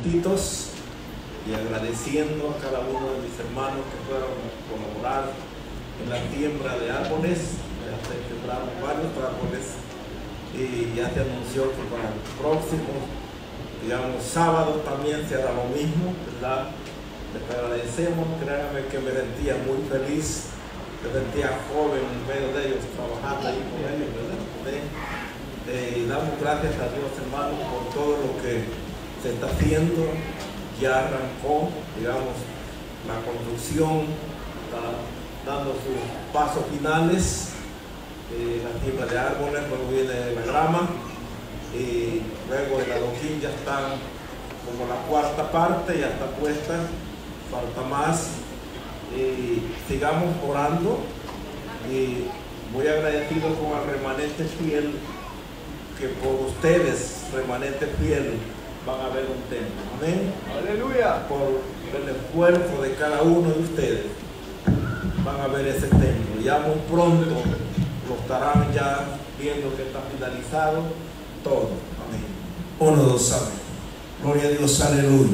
minutitos y agradeciendo a cada uno de mis hermanos que fueron a colaborar en la siembra de árboles. Ya se sembraron varios árboles y ya se anunció que para el próximo, digamos, sábado también se hará lo mismo, ¿verdad? Les agradecemos, créanme que me sentía muy feliz, me sentía joven en medio de ellos, trabajando ahí con ellos, ¿verdad? Y damos gracias a Dios, hermanos, por todo lo que se está haciendo. Ya arrancó, digamos, la construcción, está dando sus pasos finales, la siembra de árboles, luego viene la grama, y luego el adoquín ya está como la cuarta parte, ya está puesta, falta más. Sigamos orando y muy agradecido con el remanente fiel, que por ustedes, remanente fiel, van a ver un templo. Amén. Aleluya. Por el esfuerzo de cada uno de ustedes van a ver ese templo. Ya muy pronto lo estarán ya viendo que está finalizado todo. Amén. 1, 2, amén. Gloria a Dios, aleluya.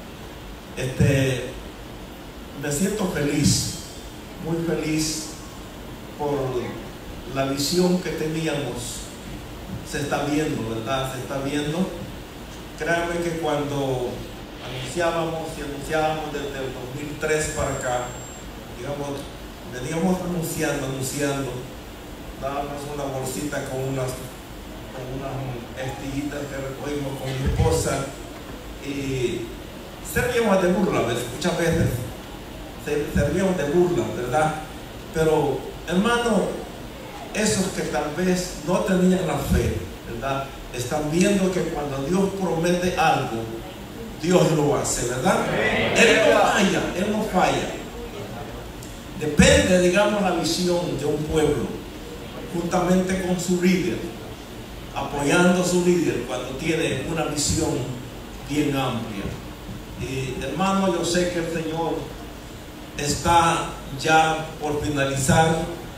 Me siento feliz, muy feliz por la visión que teníamos. Se está viendo, ¿verdad? Se está viendo. Créanme que cuando anunciábamos desde el 2003 para acá, digamos, veníamos anunciando, dábamos una bolsita con unas estillitas que recogimos con mi esposa y servíamos de burla, muchas veces servíamos de burla, ¿verdad? Pero, hermano, esos que tal vez no tenían la fe, ¿verdad?, están viendo que cuando Dios promete algo, Dios lo hace, ¿verdad? Él no falla. Depende, digamos, la visión de un pueblo, juntamente con su líder, apoyando a su líder cuando tiene una visión bien amplia. Y, hermano, yo sé que el Señor está ya por finalizar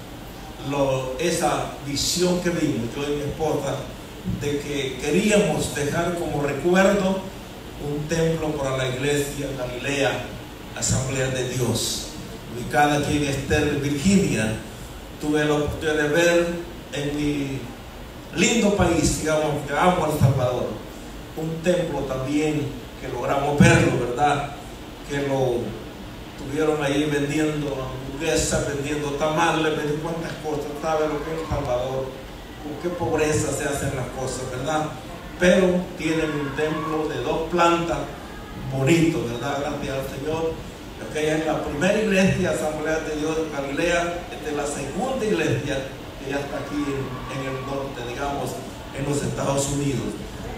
esa visión que vimos, yo y mi esposa, de que queríamos dejar como recuerdo un templo para la iglesia Galilea, Asamblea de Dios, ubicada aquí en Esther, Virginia. Tuve la oportunidad de ver en mi lindo país, digamos, que amo a El Salvador, un templo también que logramos verlo, ¿verdad? Que lo tuvieron ahí vendiendo hamburguesas, vendiendo tamales, vendiendo cuantas cosas. ¿Sabe lo que es El Salvador? Con qué pobreza se hacen las cosas, ¿verdad? Pero tienen un templo de 2 plantas, bonito, ¿verdad? Gracias al Señor. Aquella es la primera iglesia, Asamblea de Dios de Galilea. Esta es la segunda iglesia que ya está aquí en el norte, digamos, en los Estados Unidos.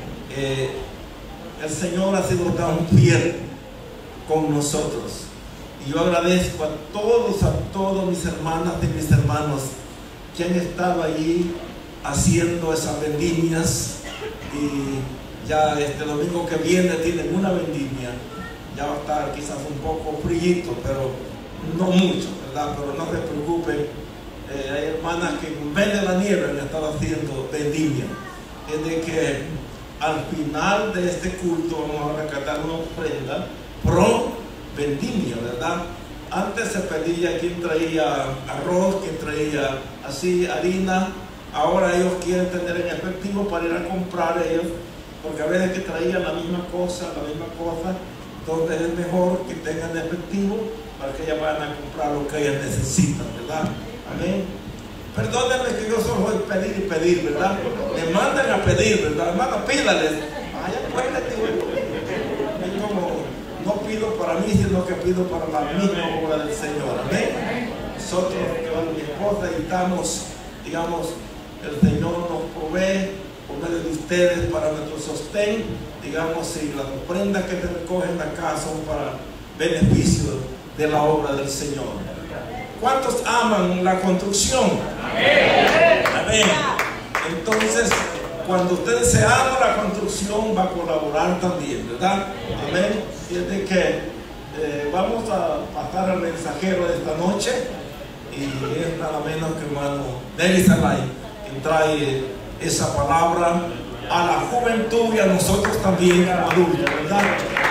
El Señor ha sido tan fiel con nosotros. Y yo agradezco a todos mis hermanas y mis hermanos que han estado allí haciendo esas vendimias, y ya este domingo que viene tienen una vendimia. Ya va a estar quizás un poco frillito, pero no mucho, ¿verdad? Pero no se preocupen, hay hermanas que en vez de la nieve han estado haciendo vendimia. Es de que al final de este culto vamos a rescatar una ofrenda pro vendimia, ¿verdad? Antes se pedía quién traía arroz, quién traía así harina. Ahora ellos quieren tener en efectivo para ir a comprar ellos, porque a veces que traían la misma cosa, entonces es mejor que tengan efectivo para que ellas vayan a comprar lo que ellas necesitan, ¿verdad? Amén. Perdónenme que yo solo voy a pedir y pedir, ¿verdad? Me mandan a pedir, ¿verdad? Hermano, pídales. Vaya, pues, es como, no pido para mí, sino que pido para la misma obra del Señor. Amén. Nosotros, con mi esposa, editamos, digamos, el Señor nos provee por medio de ustedes para nuestro sostén, digamos, y las ofrendas que se recogen acá son para beneficio de la obra del Señor. ¿Cuántos aman la construcción? Amén. Amén. Entonces, cuando ustedes se aman la construcción, va a colaborar también, ¿verdad? Amén. Y es de que vamos a pasar al mensajero de esta noche, y es nada menos que hermano Nelly Salay, que trae esa palabra a la juventud y a nosotros también como adultos, ¿verdad?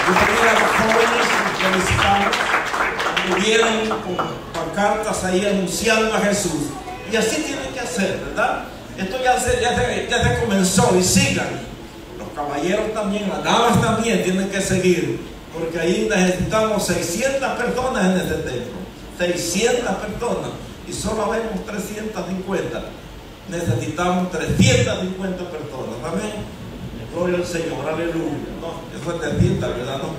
Yo tenía a los jóvenes que visitamos, estuvieron con pancartas ahí anunciando a Jesús. Y así tienen que hacer, ¿verdad? Esto ya se comenzó, y sigan. Los caballeros también, las damas también tienen que seguir, porque ahí necesitamos 600 personas en este templo. 600 personas, y solo vemos 350. Necesitamos 350 personas. Amén. Gloria al Señor, aleluya. No, eso es 300, ¿verdad? No,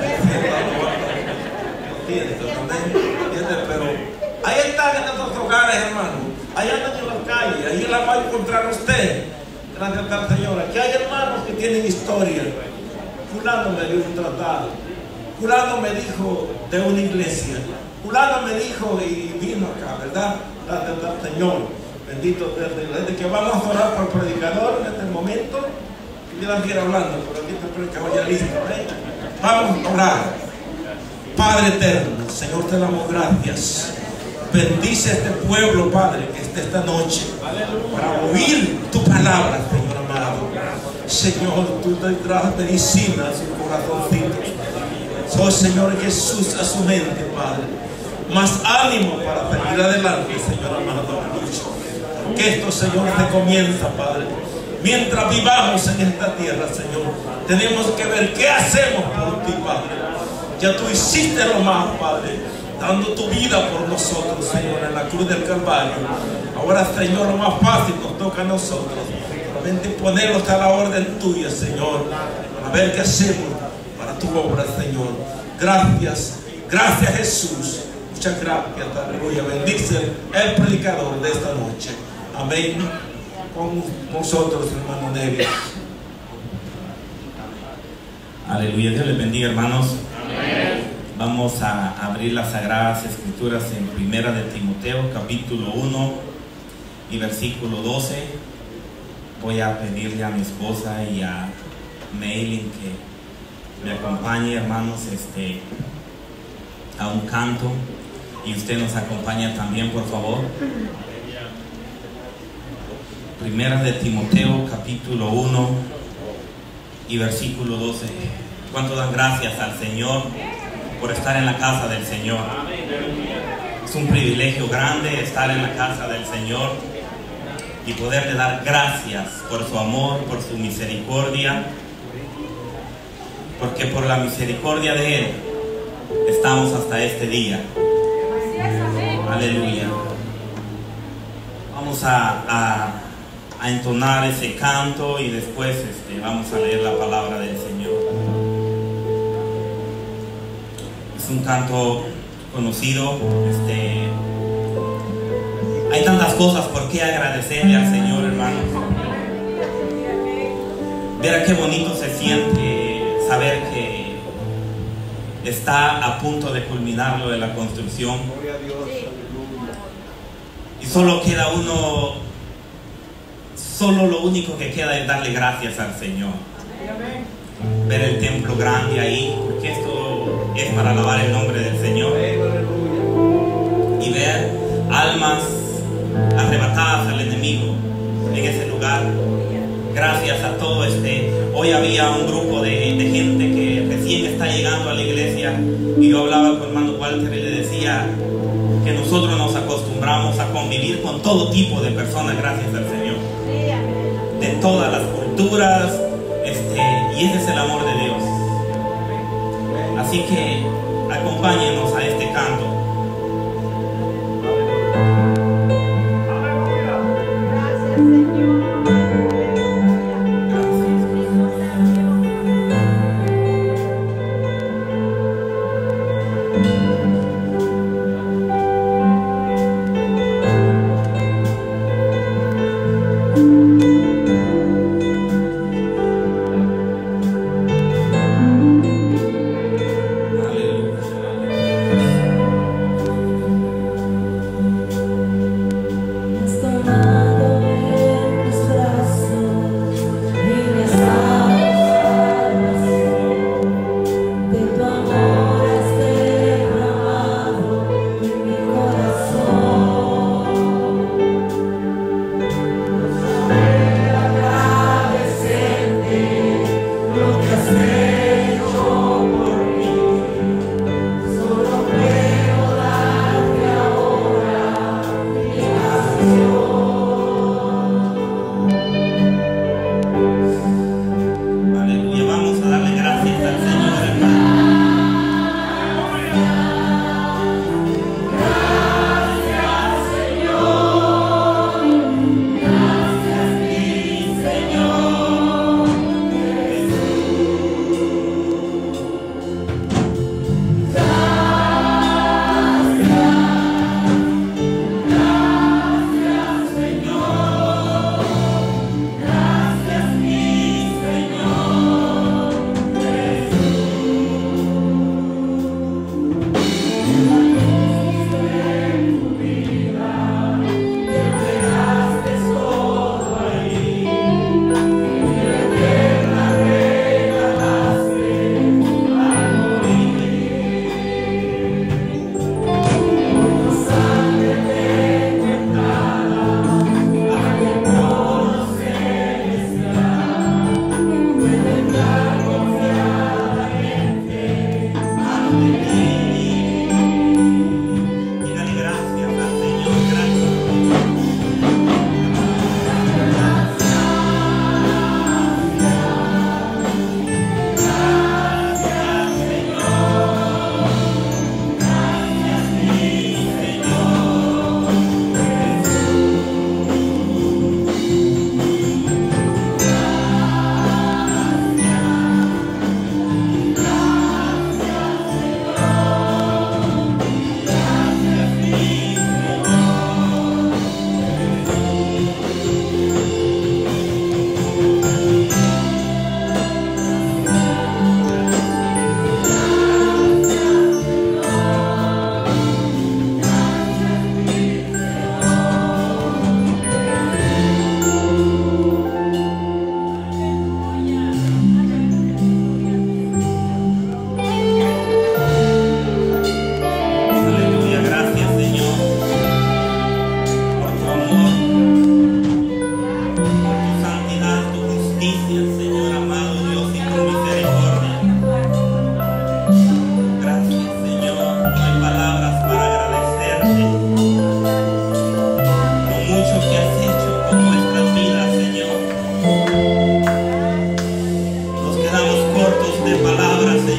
300, amén. Pero ahí están en nuestros hogares, hermanos. Ahí andan en la calle, ahí la va a encontrar usted. Gracias al Señor. Aquí hay hermanos que tienen historia. Fulano me dio un tratado. Fulano me dijo de una iglesia. Fulano me dijo y vino acá, ¿verdad? Gracias al Señor. Bendito sea Dios. Desde que vamos a orar por el predicador en este momento, yo la quiero hablando, pero aquí está el predicador ya listo, ¿eh? Vamos a orar. Padre eterno, Señor, te damos gracias. Bendice a este pueblo, Padre, que esté esta noche para oír tu palabra, Señor amado. Señor, tú tendrás medicina a sus corazoncitos. Oh, Señor Jesús, a su mente, Padre. Más ánimo para seguir adelante, Señor amado. Que esto, Señor, se comienza, Padre. Mientras vivamos en esta tierra, Señor, tenemos que ver qué hacemos por ti, Padre. Ya tú hiciste lo más, Padre, dando tu vida por nosotros, Señor, en la cruz del Calvario. Ahora, Señor, lo más fácil nos toca a nosotros. Solamente ponernos a la orden tuya, Señor, para ver qué hacemos para tu obra, Señor. Gracias, gracias, Jesús. Muchas gracias, aleluya. Bendice el predicador de esta noche. Amén. Con nosotros, hermano Nevi. Aleluya. Dios les bendiga, hermanos. Amén. Vamos a abrir las Sagradas Escrituras en Primera de Timoteo, capítulo 1 y versículo 12. Voy a pedirle a mi esposa y a Maylin que me acompañe, hermanos, a un canto, y usted nos acompaña también, por favor. Primera de Timoteo, capítulo 1 y versículo 12. ¿Cuánto dan gracias al Señor por estar en la casa del Señor? Es un privilegio grande estar en la casa del Señor y poderle dar gracias por su amor, por su misericordia, porque por la misericordia de Él estamos hasta este día. Aleluya. Vamos a entonar ese canto y después vamos a leer la palabra del Señor. Es un canto conocido. Hay tantas cosas por qué agradecerle al Señor, hermanos. Verá qué bonito se siente saber que está a punto de culminar lo de la construcción. Y solo queda solo lo único que queda es darle gracias al Señor. Ver el templo grande ahí, porque esto es para alabar el nombre del Señor. Y ver almas arrebatadas al enemigo en ese lugar. Gracias a todo hoy había un grupo de gente que recién está llegando a la iglesia, y yo hablaba con hermano Walter y le decía que nosotros nos acostumbramos a convivir con todo tipo de personas, gracias al Señor, de todas las culturas, y ese es el amor de Dios. Así que acompáñenos a este canto. Gracias, Señor.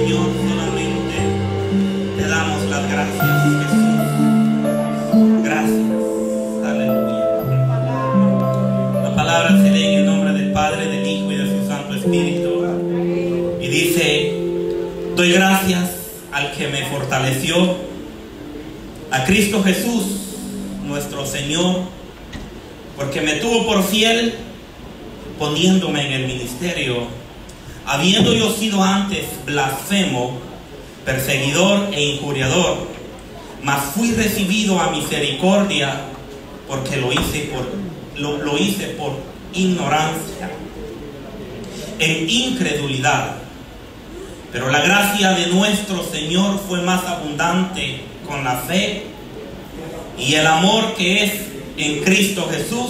Señor, solamente te damos las gracias, Jesús. Gracias. Aleluya. La palabra se lee en el nombre del Padre, del Hijo y de su Santo Espíritu. Y dice: doy gracias al que me fortaleció, a Cristo Jesús, nuestro Señor, porque me tuvo por fiel, poniéndome en el ministerio, habiendo yo sido antes blasfemo, perseguidor e injuriador, mas fui recibido a misericordia, porque lo hice por ignorancia, en incredulidad. Pero la gracia de nuestro Señor fue más abundante con la fe y el amor que es en Cristo Jesús.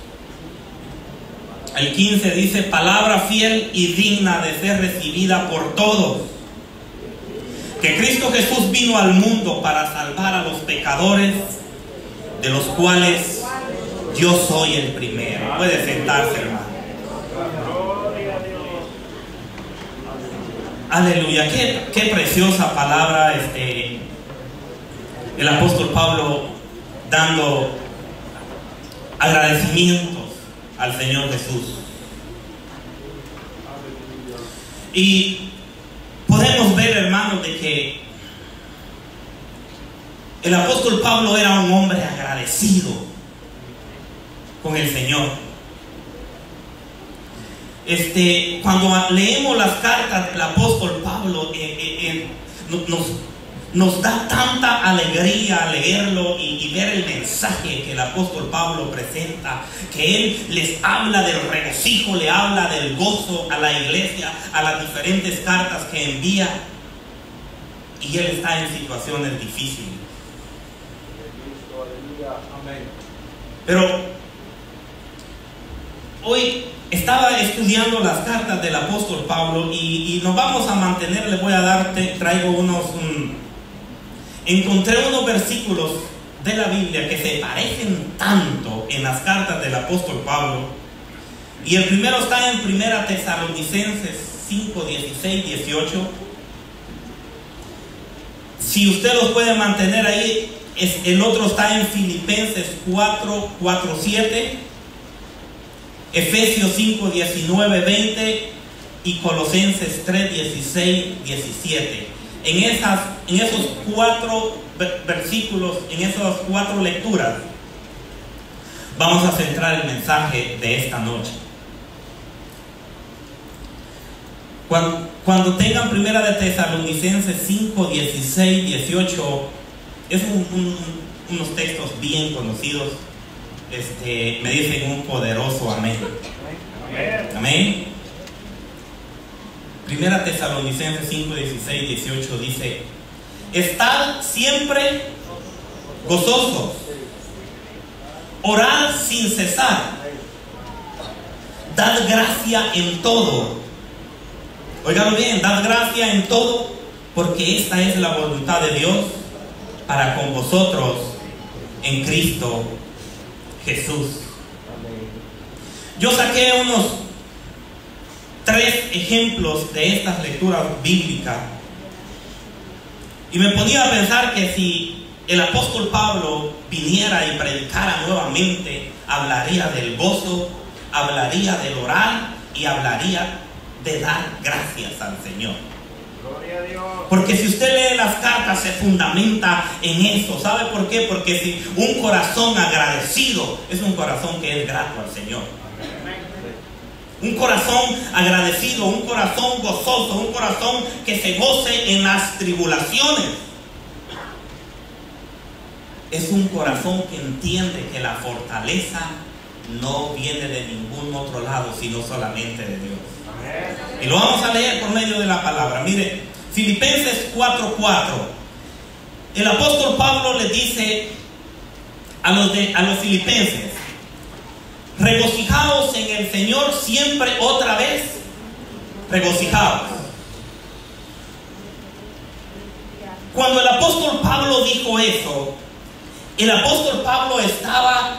El 15 dice: palabra fiel y digna de ser recibida por todos, que Cristo Jesús vino al mundo para salvar a los pecadores, de los cuales yo soy el primero. Puede sentarse, hermano. Aleluya, qué preciosa palabra. El apóstol Pablo dando agradecimientos al Señor Jesús. Y podemos ver, hermanos, de que el apóstol Pablo era un hombre agradecido con el Señor. Cuando leemos las cartas del apóstol Pablo, nos da tanta alegría leerlo y ver el mensaje que el apóstol Pablo presenta, que él les habla del regocijo, le habla del gozo a la iglesia, a las diferentes cartas que envía, y él está en situaciones difíciles. Pero hoy estaba estudiando las cartas del apóstol Pablo y nos vamos a mantener. Les voy a dar, encontré unos versículos de la Biblia que se parecen tanto en las cartas del apóstol Pablo. Y el primero está en 1 Tesalonicenses 5, 16, 18. Si usted los puede mantener ahí, el otro está en Filipenses 4, 4, 7. Efesios 5, 19, 20 y Colosenses 3, 16, 17. En esos 4 versículos, en esas 4 lecturas, vamos a centrar el mensaje de esta noche. Cuando tengan 1 Tesalonicenses 5, 16, 18, es unos textos bien conocidos. Me dicen un poderoso amén. Amén. 1 Tesalonicenses 5, 16, 18 dice: estad siempre gozosos, orad sin cesar, dad gracia en todo. Oigan bien, dad gracia en todo, porque esta es la voluntad de Dios para con vosotros en Cristo Jesús. Yo saqué unos 3 ejemplos de estas lecturas bíblicas y me ponía a pensar que si el apóstol Pablo viniera y predicara nuevamente, hablaría del gozo, hablaría del orar y hablaría de dar gracias al Señor. Porque si usted lee las cartas, se fundamenta en eso. ¿Sabe por qué? Porque si un corazón agradecido es un corazón que es grato al Señor. Un corazón agradecido, un corazón gozoso, un corazón que se goce en las tribulaciones, es un corazón que entiende que la fortaleza no viene de ningún otro lado, sino solamente de Dios. Y lo vamos a leer por medio de la palabra. Mire, Filipenses 4:4. El apóstol Pablo le dice a los filipenses: regocijaos en el Señor siempre. Otra vez, regocijaos. Cuando el apóstol Pablo dijo eso, el apóstol Pablo estaba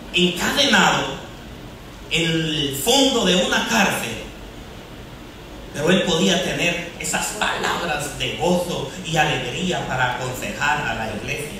encadenado en el fondo de una cárcel, pero él podía tener esas palabras de gozo y alegría para aconsejar a la iglesia.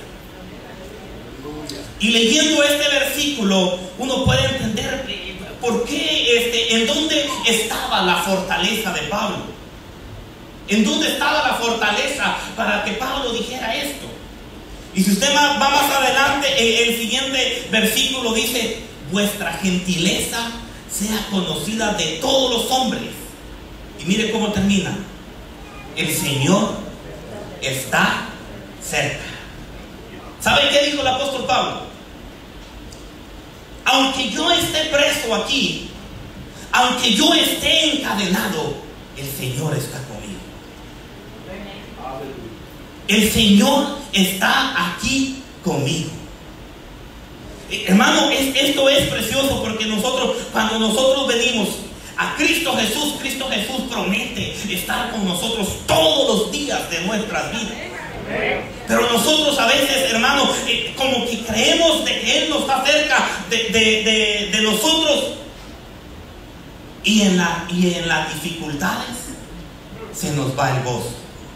Y leyendo este versículo, uno puede entender por qué, en dónde estaba la fortaleza de Pablo. En dónde estaba la fortaleza para que Pablo dijera esto. Y si usted va más adelante, el siguiente versículo dice: vuestra gentileza sea conocida de todos los hombres. Y mire cómo termina: el Señor está cerca. ¿Sabe qué dijo el apóstol Pablo? Aunque yo esté preso aquí, aunque yo esté encadenado, el Señor está conmigo. El Señor está aquí conmigo. Hermano, esto es precioso, porque cuando nosotros venimos a Cristo Jesús promete estar con nosotros todos los días de nuestras vidas. Pero nosotros a veces, hermano, como que creemos de que Él no está cerca de nosotros, y en las dificultades se nos va el gozo.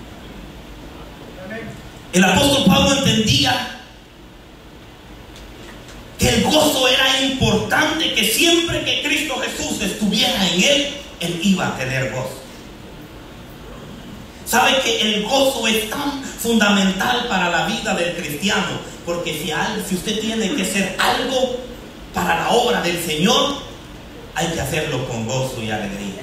El apóstol Pablo entendía que el gozo era importante, que siempre que Cristo Jesús estuviera en él iba a tener gozo. Sabe que el gozo es tan fundamental para la vida del cristiano, porque si usted tiene que hacer algo para la obra del Señor, hay que hacerlo con gozo y alegría.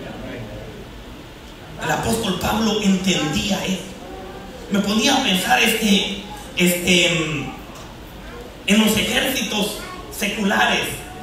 El apóstol Pablo entendía esto. Me ponía a pensar en los ejércitos seculares.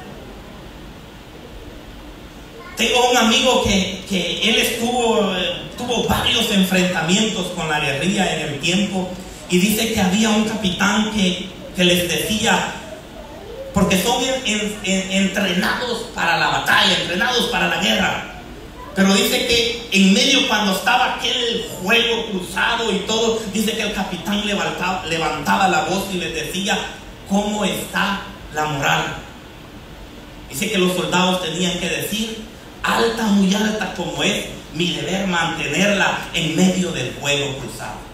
Tengo un amigo que él tuvo varios enfrentamientos con la guerrilla en el tiempo, y dice que había un capitán que les decía, porque son entrenados para la batalla, entrenados para la guerra, pero dice que en medio, cuando estaba aquel fuego cruzado y todo, dice que el capitán levantaba la voz y les decía: ¿cómo está la moral? Dice que los soldados tenían que decir: alta, muy alta como es mi deber mantenerla en medio del fuego cruzado.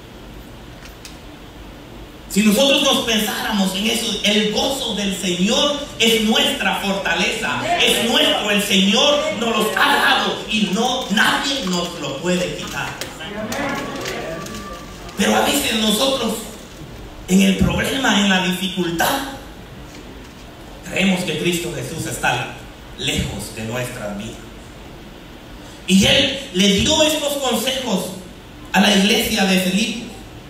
Si nosotros nos pensáramos en eso, el gozo del Señor es nuestra fortaleza, es nuestro. El Señor nos los ha dado y nadie nos lo puede quitar. Pero a veces nosotros, en el problema, en la dificultad, creemos que Cristo Jesús está lejos de nuestras vidas. Y Él le dio estos consejos a la iglesia de Filipo.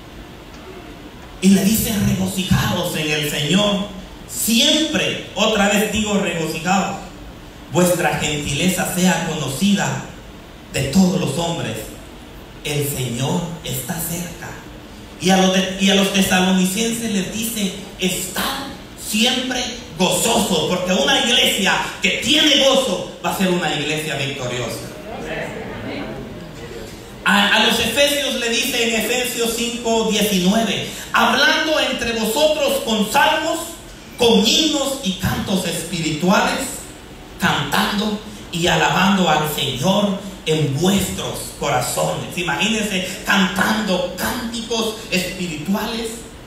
Y le dice: regocijaos en el Señor siempre. Otra vez digo, regocijaos. Vuestra gentileza sea conocida de todos los hombres. El Señor está cerca. Y a los tesalonicenses les dice: estad siempre gozosos, porque una iglesia que tiene gozo va a ser una iglesia victoriosa. A los efesios le dice en Efesios 5:19: hablando entre vosotros con salmos, con himnos y cantos espirituales, cantando y alabando al Señor en vuestros corazones. Imagínense, cantando cánticos espirituales,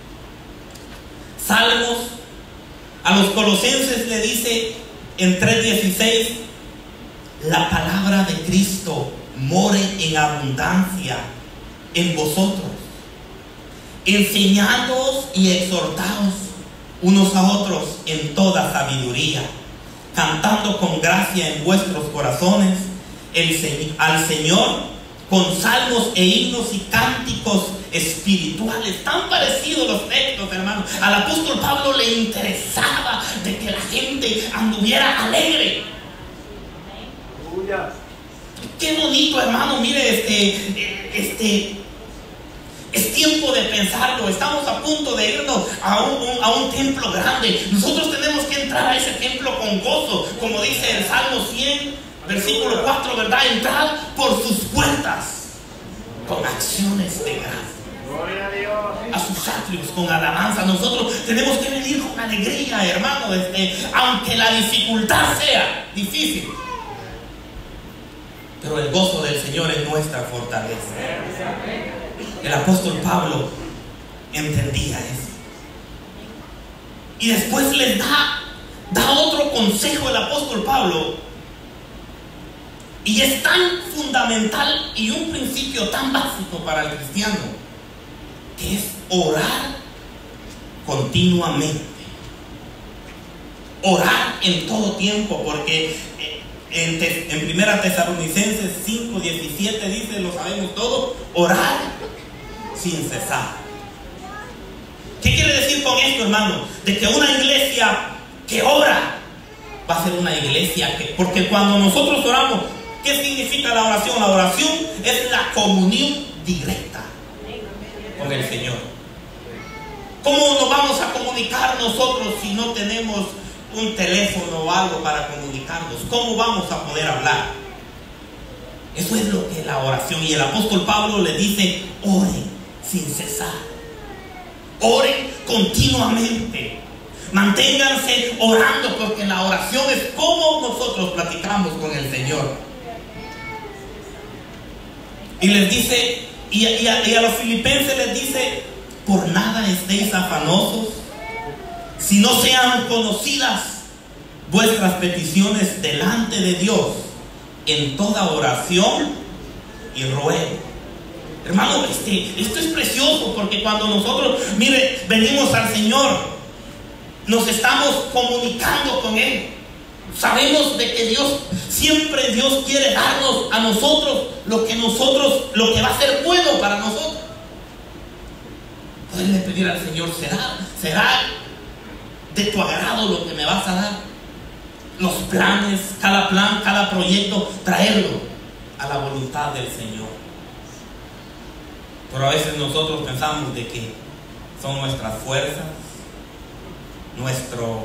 salmos. A los colosenses le dice en 3:16: la palabra de Cristo more en abundancia en vosotros, enseñándoos y exhortaos unos a otros en toda sabiduría, cantando con gracia en vuestros corazones al Señor con salmos e himnos y cánticos espirituales. Tan parecidos los textos, hermanos. Al apóstol Pablo le interesaba de que la gente anduviera alegre. Qué bonito, hermano. Mire, es tiempo de pensarlo. Estamos a punto de irnos a un templo grande. Nosotros tenemos que entrar a ese templo con gozo, como dice el Salmo 100, versículo 4, ¿verdad? Entrad por sus puertas con acciones de gracia, a sus atrios con alabanza. Nosotros tenemos que venir con alegría, hermano, aunque la dificultad sea difícil. pero el gozo del Señor es nuestra fortaleza. El apóstol Pablo entendía eso. Y después les da otro consejo el apóstol Pablo. Y es tan fundamental y un principio tan básico para el cristiano, que es orar continuamente. Orar en todo tiempo, porque en 1 Tesalonicenses 5:17 dice, lo sabemos todo, orar sin cesar. ¿Qué quiere decir con esto, hermano? De que una iglesia que ora va a ser una iglesia que, porque cuando nosotros oramos, ¿qué significa la oración? La oración es la comunión directa con el Señor. ¿Cómo nos vamos a comunicar nosotros si no tenemos un teléfono o algo para comunicarnos? ¿Cómo vamos a poder hablar? Eso es lo que es la oración. Y el apóstol Pablo le dice, oren sin cesar. Oren continuamente. Manténganse orando, porque la oración es como nosotros platicamos con el Señor. Y les dice, y a los filipenses les dice, por nada estéis afanosos, si no sean conocidas vuestras peticiones delante de Dios en toda oración y ruego. Hermano, esto es precioso, porque cuando nosotros, mire, venimos al Señor, nos estamos comunicando con Él. Sabemos de que siempre Dios quiere darnos a nosotros lo que va a ser bueno para nosotros. Poderle pedir al Señor, será de tu agrado lo que me vas a dar. Los planes, cada plan, cada proyecto, traerlo a la voluntad del Señor. Pero a veces nosotros pensamos de que son nuestras fuerzas, nuestro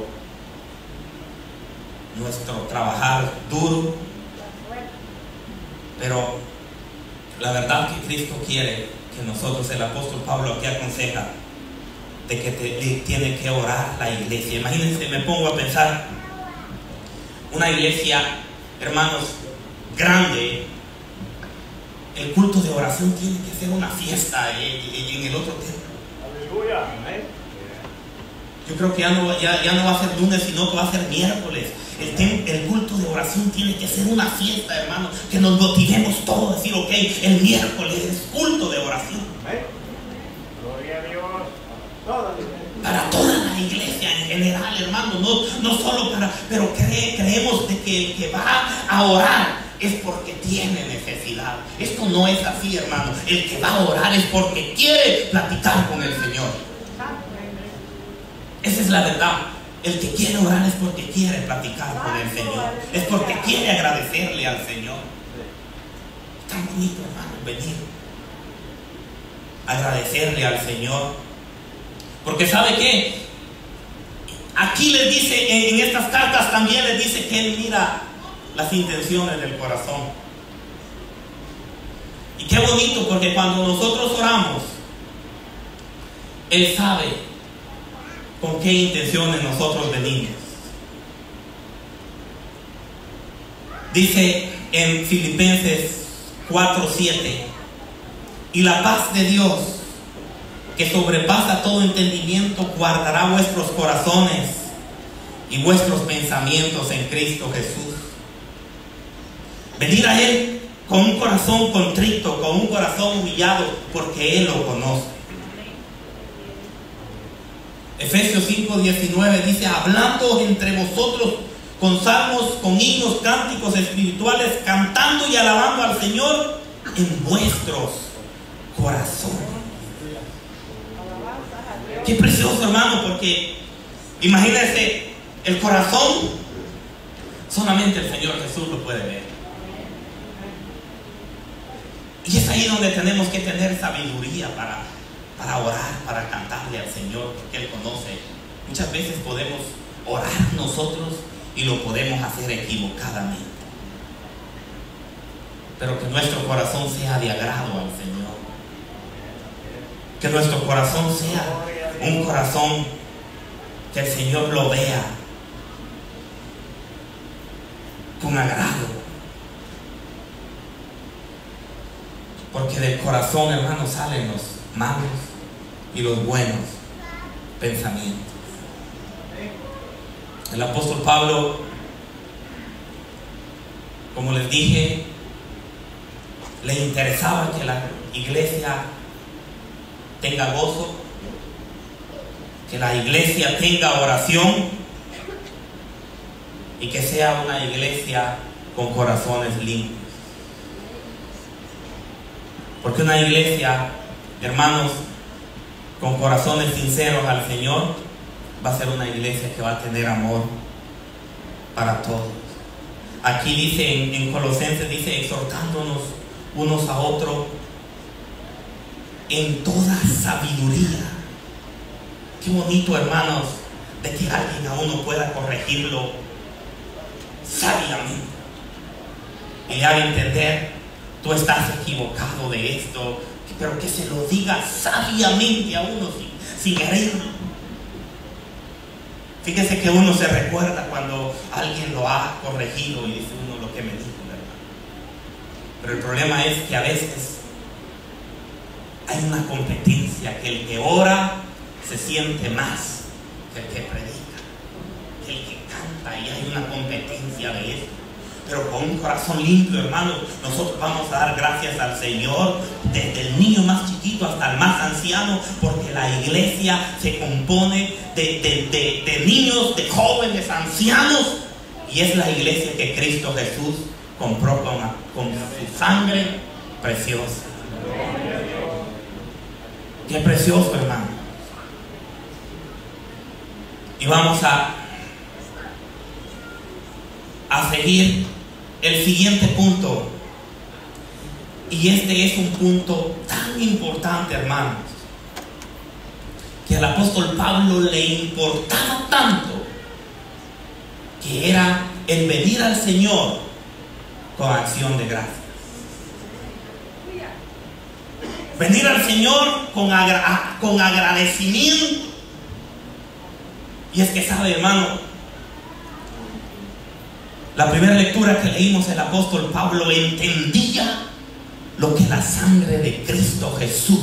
trabajar duro, pero la verdad que Cristo quiere que nosotros, el apóstol Pablo aquí aconseja de que tiene que orar la iglesia. Imagínense, me pongo a pensar, una iglesia, hermanos, grande, el culto de oración tiene que ser una fiesta en el otro templo. Aleluya. Yo creo que ya no va a ser lunes, sino que va a ser miércoles. El culto de oración tiene que ser una fiesta, hermano, que nos motivemos todos a decir, ok, el miércoles es culto de oración. Gloria a Dios. Para toda la iglesia en general, hermano, no solo pero creemos de que el que va a orar es porque tiene necesidad. Esto no es así, hermano. El que va a orar es porque quiere platicar con el Señor. Esa es la verdad. El que quiere orar es porque quiere platicar con el Señor. Es porque quiere agradecerle al Señor. Es tan bonito, hermano, venir a agradecerle al Señor. Porque ¿sabe qué? Aquí les dice, en estas cartas también les dice que Él mira las intenciones del corazón. Y qué bonito, porque cuando nosotros oramos, Él sabe con qué intenciones nosotros venimos. Dice en Filipenses 4:7, y la paz de Dios, que sobrepasa todo entendimiento, guardará vuestros corazones y vuestros pensamientos en Cristo Jesús. Venir a Él con un corazón contrito, con un corazón humillado, porque Él lo conoce. Efesios 5:19 dice, hablando entre vosotros con salmos, con himnos, cánticos espirituales, cantando y alabando al Señor en vuestros corazones. Qué precioso, hermano, porque imagínense, el corazón solamente el Señor Jesús lo puede ver. Y es ahí donde tenemos que tener sabiduría para orar, para cantarle al Señor, porque Él conoce. Muchas veces podemos orar nosotros y lo podemos hacer equivocadamente. Pero que nuestro corazón sea de agrado al Señor. Que nuestro corazón sea un corazón que el Señor lo vea con agrado. Porque del corazón, hermanos, salen los malos y los buenos pensamientos. El apóstol Pablo, como les dije, le interesaba que la iglesia tenga gozo, que la iglesia tenga oración y que sea una iglesia con corazones limpios. Porque una iglesia, hermanos, con corazones sinceros al Señor, va a ser una iglesia que va a tener amor para todos. Aquí dice, en Colosenses dice, exhortándonos unos a otros en toda sabiduría. Qué bonito, hermanos, de que alguien a uno pueda corregirlo sabiamente y le haga entender: tú estás equivocado de esto, pero que se lo diga sabiamente a uno sin herirlo. Fíjese que uno se recuerda cuando alguien lo ha corregido y dice uno lo que me dijo, ¿verdad? Pero el problema es que a veces hay una competencia, que el que ora se siente más que el que predica, que el que canta, y hay una competencia de eso. Pero con un corazón limpio, hermano, nosotros vamos a dar gracias al Señor, desde el niño más chiquito hasta el más anciano, porque la iglesia se compone de niños, de jóvenes, ancianos, y es la iglesia que Cristo Jesús compró con su sangre preciosa. Qué precioso, hermano. Y vamos a seguir el siguiente punto. Y este es un punto tan importante, hermanos, que al apóstol Pablo le importaba tanto, que era el venir al Señor con acción de gracias. Venir al Señor con agradecimiento. Y es que sabe, hermano, la primera lectura que leímos, el apóstol Pablo entendía lo que la sangre de Cristo Jesús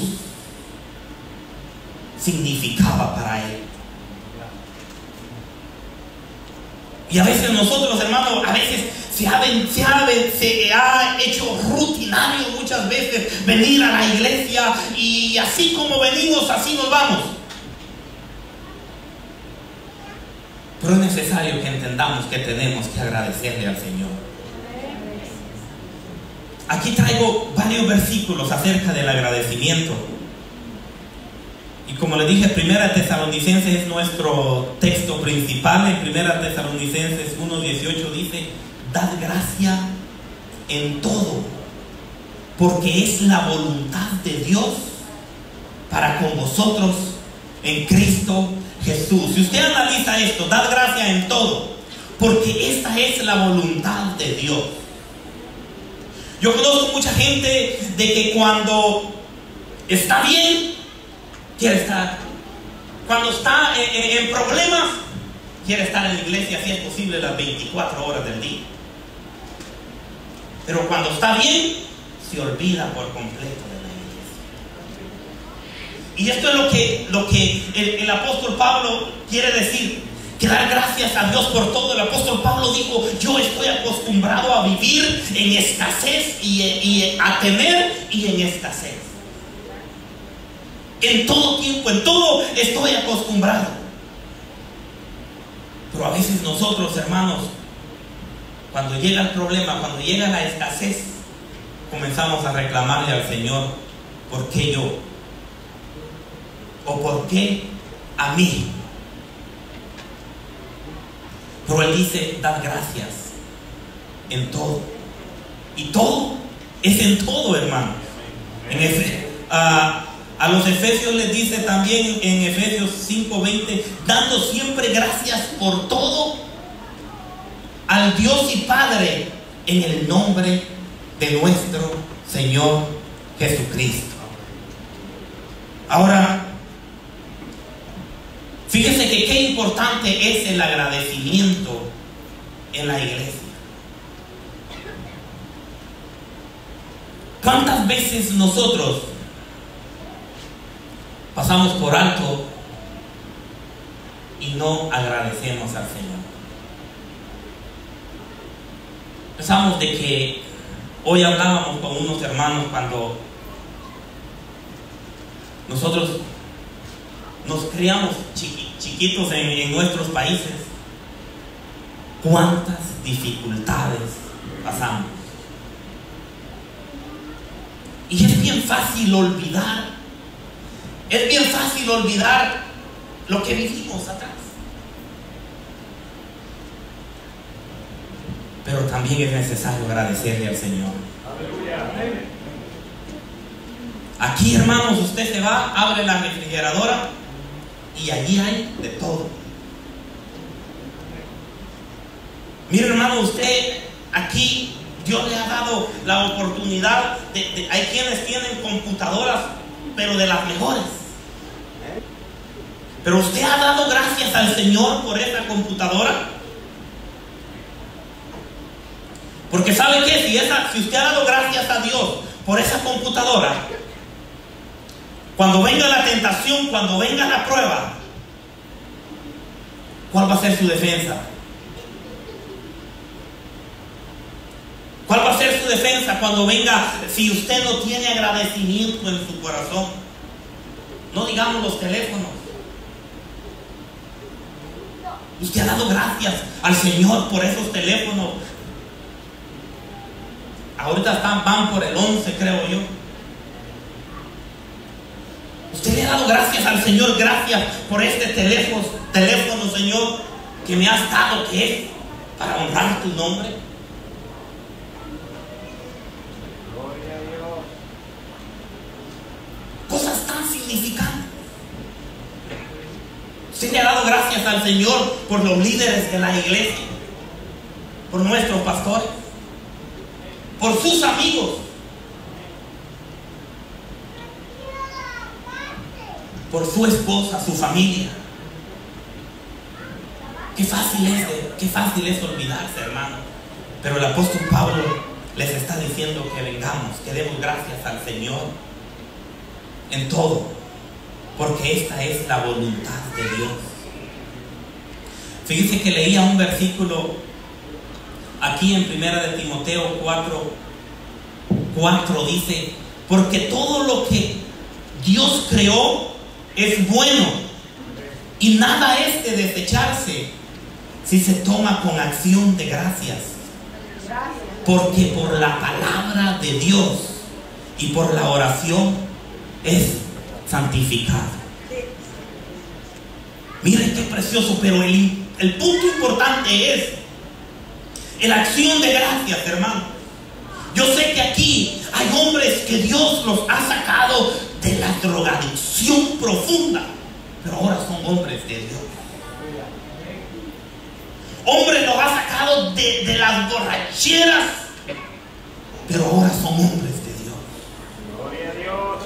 significaba para él. Y a veces nosotros, hermanos, a veces se ha hecho rutinario muchas veces venir a la iglesia, y así como venimos, así nos vamos. Pero es necesario que entendamos que tenemos que agradecerle al Señor. Aquí traigo varios versículos acerca del agradecimiento. Y como le dije, 1 Tesalonicenses es nuestro texto principal. En 1 Tesalonicenses 1:18 dice: dad gracia en todo, porque es la voluntad de Dios para con vosotros en Cristo Jesús. Si usted analiza esto, dad gracia en todo, porque esta es la voluntad de Dios. Yo conozco mucha gente de que cuando está bien, quiere estar. Cuando está en problemas, quiere estar en la iglesia, si es posible, las 24 horas del día. Pero cuando está bien, se olvida por completo de la iglesia. Y esto es lo que el apóstol Pablo quiere decir, que dar gracias a Dios por todo. El apóstol Pablo dijo: yo estoy acostumbrado a vivir en escasez y a tener y en escasez. En todo tiempo, en todo estoy acostumbrado. Pero a veces nosotros, hermanos, cuando llega el problema, cuando llega la escasez, comenzamos a reclamarle al Señor: ¿por qué yo? ¿O por qué a mí? Pero Él dice: dad gracias en todo. Y todo es en todo, hermano. A los efesios les dice también en Efesios 5:20: dando siempre gracias por todo al Dios y Padre en el nombre de nuestro Señor Jesucristo. Ahora, fíjese que qué importante es el agradecimiento en la iglesia. ¿Cuántas veces nosotros pasamos por alto y no agradecemos al Señor? Pensamos de que hoy hablábamos con unos hermanos cuando nosotros nos criamos chiquitos en nuestros países. ¿Cuántas dificultades pasamos? Y es bien fácil olvidar. Es bien fácil olvidar lo que vivimos atrás. Pero también es necesario agradecerle al Señor. Aquí, hermanos, usted se va, abre la refrigeradora y allí hay de todo. Mire, hermano, usted aquí, Dios le ha dado la oportunidad hay quienes tienen computadoras, pero de las mejores. Pero usted ha dado gracias al Señor por esa computadora. Porque ¿sabe qué? Si usted ha dado gracias a Dios por esa computadora, cuando venga la tentación, cuando venga la prueba, ¿cuál va a ser su defensa? ¿Cuál va a ser su defensa cuando venga, si usted no tiene agradecimiento en su corazón? No digamos los teléfonos. Usted ha dado gracias al Señor por esos teléfonos. Ahorita van por el 11, creo yo. Usted le ha dado gracias al Señor. Gracias por este teléfono, Señor, que me has dado, que es para honrar tu nombre. Gloria a Dios. Cosas tan significantes. Usted le ha dado gracias al Señor por los líderes de la iglesia, por nuestros pastores, por sus amigos, por su esposa, su familia. Qué fácil es olvidarse, hermano. Pero el apóstol Pablo les está diciendo que vengamos, que demos gracias al Señor en todo, porque esta es la voluntad de Dios. Fíjense que leía un versículo aquí en 1 de Timoteo 4, dice: porque todo lo que Dios creó es bueno, y nada es de desecharse si se toma con acción de gracias, porque por la palabra de Dios y por la oración es santificado. Miren qué precioso, pero el punto importante es la acción de gracias, hermano. Yo sé que aquí hay hombres que Dios los ha sacado de la drogadicción profunda, pero ahora son hombres de Dios. Hombres los ha sacado de las borracheras, pero ahora son hombres de Dios. Gloria a Dios.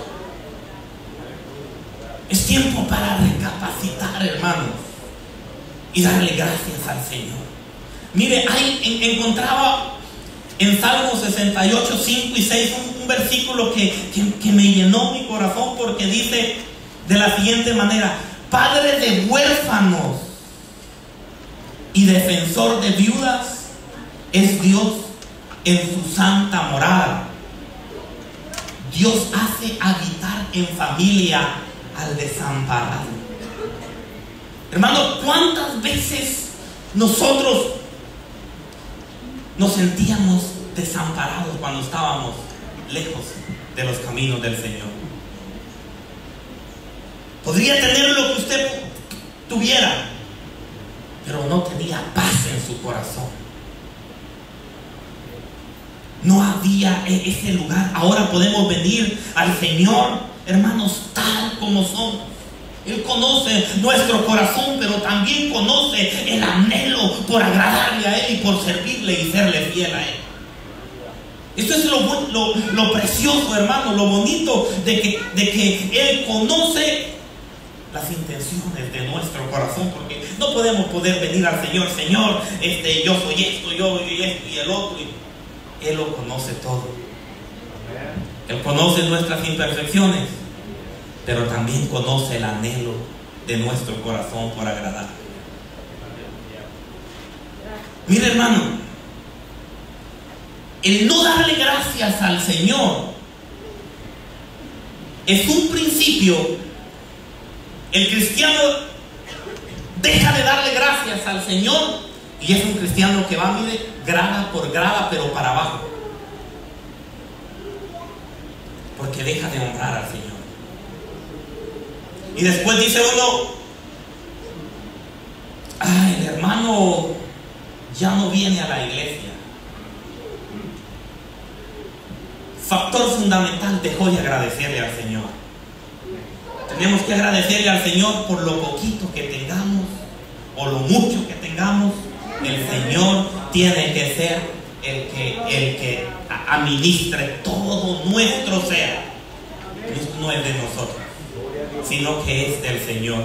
Es tiempo para recapacitar, hermanos, y darle gracias al Señor. Mire, encontraba en Salmos 68, 5 y 6 un versículo que me llenó mi corazón, porque dice de la siguiente manera: Padre de huérfanos y defensor de viudas es Dios en su santa morada. Dios hace habitar en familia al desamparado. Hermano, ¿cuántas veces nosotros nos sentíamos desamparados cuando estábamos lejos de los caminos del Señor? Podría tener lo que usted tuviera, pero no tenía paz en su corazón. No había ese lugar. Ahora podemos venir al Señor, hermanos, tal como somos. Él conoce nuestro corazón, pero también conoce el anhelo por agradarle a Él y por servirle y serle fiel a Él. Esto es lo precioso, hermano, lo bonito de que Él conoce las intenciones de nuestro corazón, porque no podemos venir al Señor: Señor, yo soy esto, yo y esto y el otro. Él lo conoce todo. Él conoce nuestras imperfecciones, pero también conoce el anhelo de nuestro corazón por agradar. Mire, hermano, el no darle gracias al Señor es un principio. El cristiano deja de darle gracias al Señor y es un cristiano que va, mire, grada por grada, pero para abajo, porque deja de honrar al Señor. Y después dice uno: ay, el hermano ya no viene a la iglesia. Factor fundamental: dejó de agradecerle al Señor. Tenemos que agradecerle al Señor por lo poquito que tengamos o lo mucho que tengamos. El Señor tiene que ser el que administre todo nuestro ser. Esto no es de nosotros, sino que es del Señor.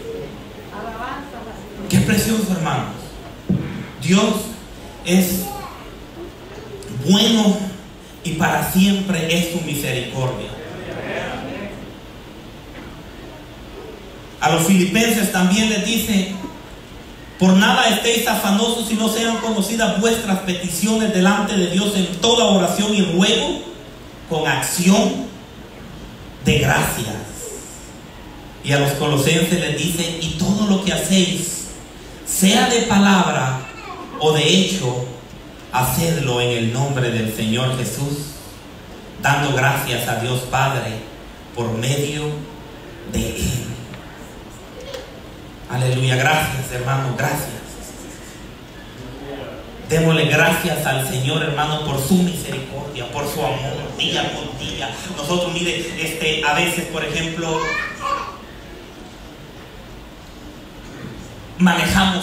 Qué precioso, hermanos. Dios es bueno y para siempre es su misericordia. A los filipenses también les dice: por nada estéis afanosos, si no sean conocidas vuestras peticiones delante de Dios en toda oración y ruego con acción de gracias. Y a los colosenses les dice: y todo lo que hacéis, sea de palabra o de hecho, hacedlo en el nombre del Señor Jesús, dando gracias a Dios Padre por medio de Él. Aleluya. Gracias, hermano, gracias. Démosle gracias al Señor, hermano, por su misericordia, por su amor, día con día. Nosotros, mire, a veces, por ejemplo, manejamos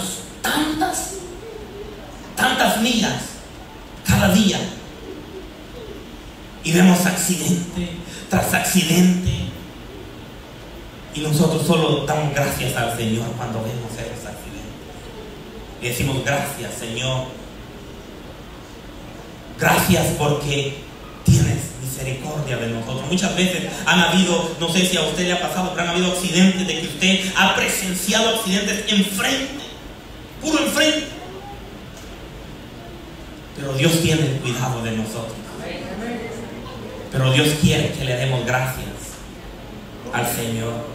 tantas millas cada día y vemos accidente tras accidente, y nosotros solo damos gracias al Señor cuando vemos esos accidentes y decimos: gracias, Señor, gracias porque tienes misericordia de nosotros. Muchas veces han habido, no sé si a usted le ha pasado, pero han habido accidentes de que usted ha presenciado accidentes enfrente, puro enfrente, pero Dios tiene el cuidado de nosotros. Pero Dios quiere que le demos gracias al Señor.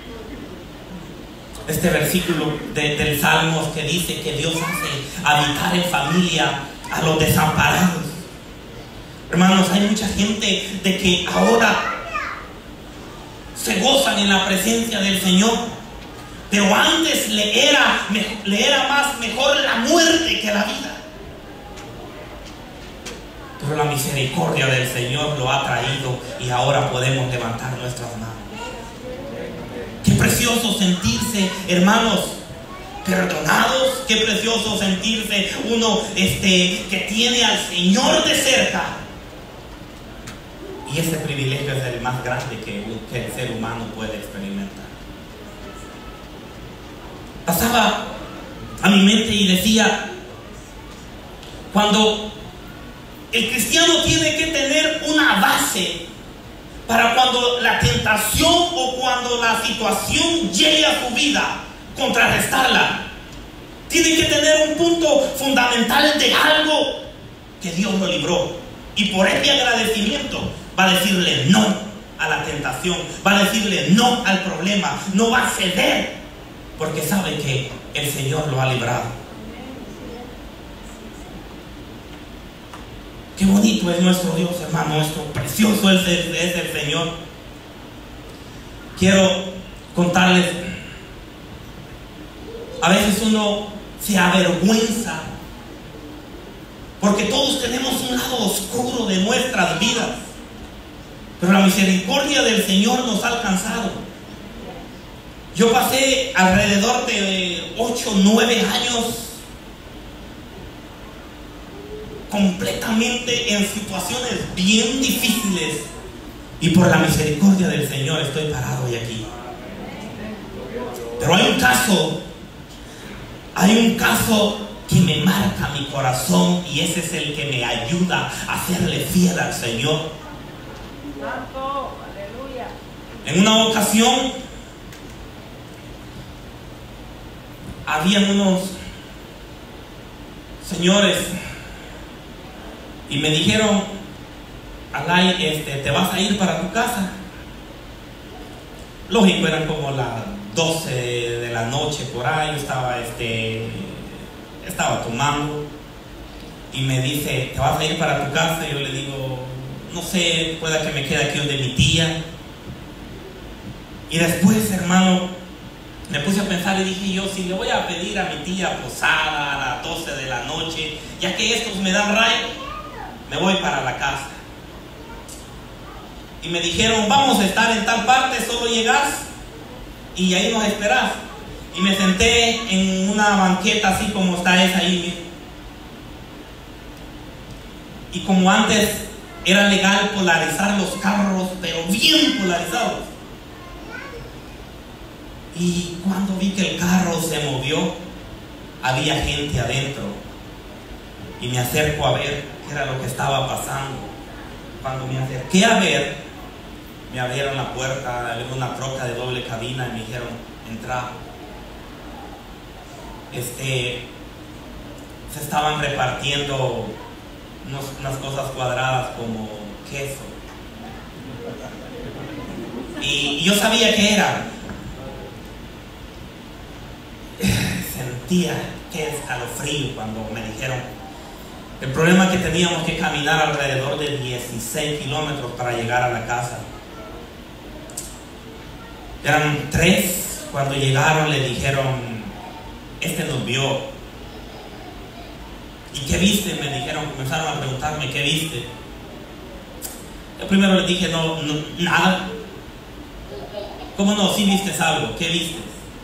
Este versículo del Salmos que dice que Dios hace habitar en familia a los desamparados. Hermanos, hay mucha gente de que ahora se gozan en la presencia del Señor, pero antes le era más mejor la muerte que la vida. Pero la misericordia del Señor lo ha traído y ahora podemos levantar nuestras manos. Qué precioso sentirse, hermanos, perdonados. Qué precioso sentirse uno que tiene al Señor de cerca. Y ese privilegio es el más grande que el ser humano puede experimentar. Pasaba a mi mente y decía: cuando el cristiano tiene que tener una base para cuando la tentación o cuando la situación llegue a su vida, contrarrestarla, tiene que tener un punto fundamental de algo que Dios lo libró, y por este agradecimiento va a decirle no a la tentación, va a decirle no al problema, no va a ceder, porque sabe que el Señor lo ha librado. Qué bonito es nuestro Dios, hermano, nuestro precioso es el Señor. Quiero contarles, a veces uno se avergüenza porque todos tenemos un lado oscuro de nuestras vidas, pero la misericordia del Señor nos ha alcanzado. Yo pasé alrededor de 8 o 9 años completamente en situaciones bien difíciles, y por la misericordia del Señor estoy parado hoy aquí. Pero hay un caso que me marca mi corazón, y ese es el que me ayuda a serle fiel al Señor. Santo, aleluya. En una ocasión, habían unos señores y me dijeron: Alay, te vas a ir para tu casa. Lógico, eran como las 12 de la noche por ahí. Yo estaba tomando y me dice: ¿te vas a ir para tu casa? Y yo le digo: no sé, pueda que me quede aquí donde mi tía. Y después, hermano, me puse a pensar y dije yo: si le voy a pedir a mi tía posada a las 12 de la noche, ya que estos me dan ray, me voy para la casa. Y me dijeron: vamos a estar en tal parte, solo llegas y ahí nos esperás. Y me senté en una banqueta así como está esa ahí, mire. Y como antes era legal polarizar los carros, pero bien polarizados. Y cuando vi que el carro se movió, había gente adentro. Y me acerco a ver qué era lo que estaba pasando. Cuando me acerqué a ver, me abrieron la puerta, había una troca de doble cabina y me dijeron: entra. Se estaban repartiendo unas cosas cuadradas como queso. Y yo sabía que era. Sentía que escalofrío cuando me dijeron. El problema es que teníamos que caminar alrededor de 16 kilómetros para llegar a la casa. Eran 3. Cuando llegaron le dijeron: nos vio. ¿Y qué viste? Me dijeron, comenzaron a preguntarme: ¿qué viste? Yo primero les dije: no, nada. ¿Cómo no? Sí viste algo. ¿Qué viste?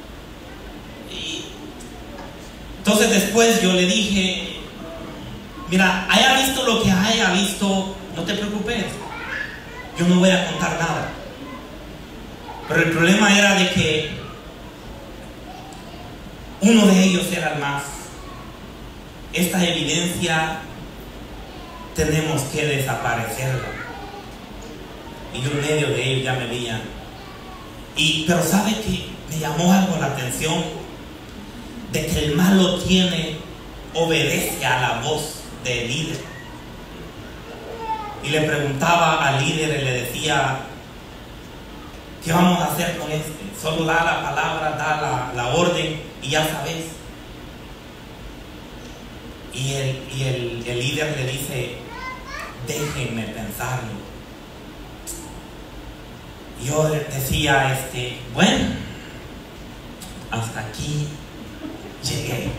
Y entonces después yo le dije: mira, haya visto lo que haya visto, no te preocupes, yo no voy a contar nada. Pero el problema era de que uno de ellos era el más. Esta evidencia tenemos que desaparecerla. Y yo en medio de ellos ya me veían. Pero ¿sabe qué? Me llamó algo la atención, de que el malo obedece a la voz del líder. Y le preguntaba al líder y le decía: ¿qué vamos a hacer con este? Solo da la palabra, da la orden y ya sabes. Y el líder le dice: déjenme pensarlo. Y yo decía: bueno, hasta aquí llegué.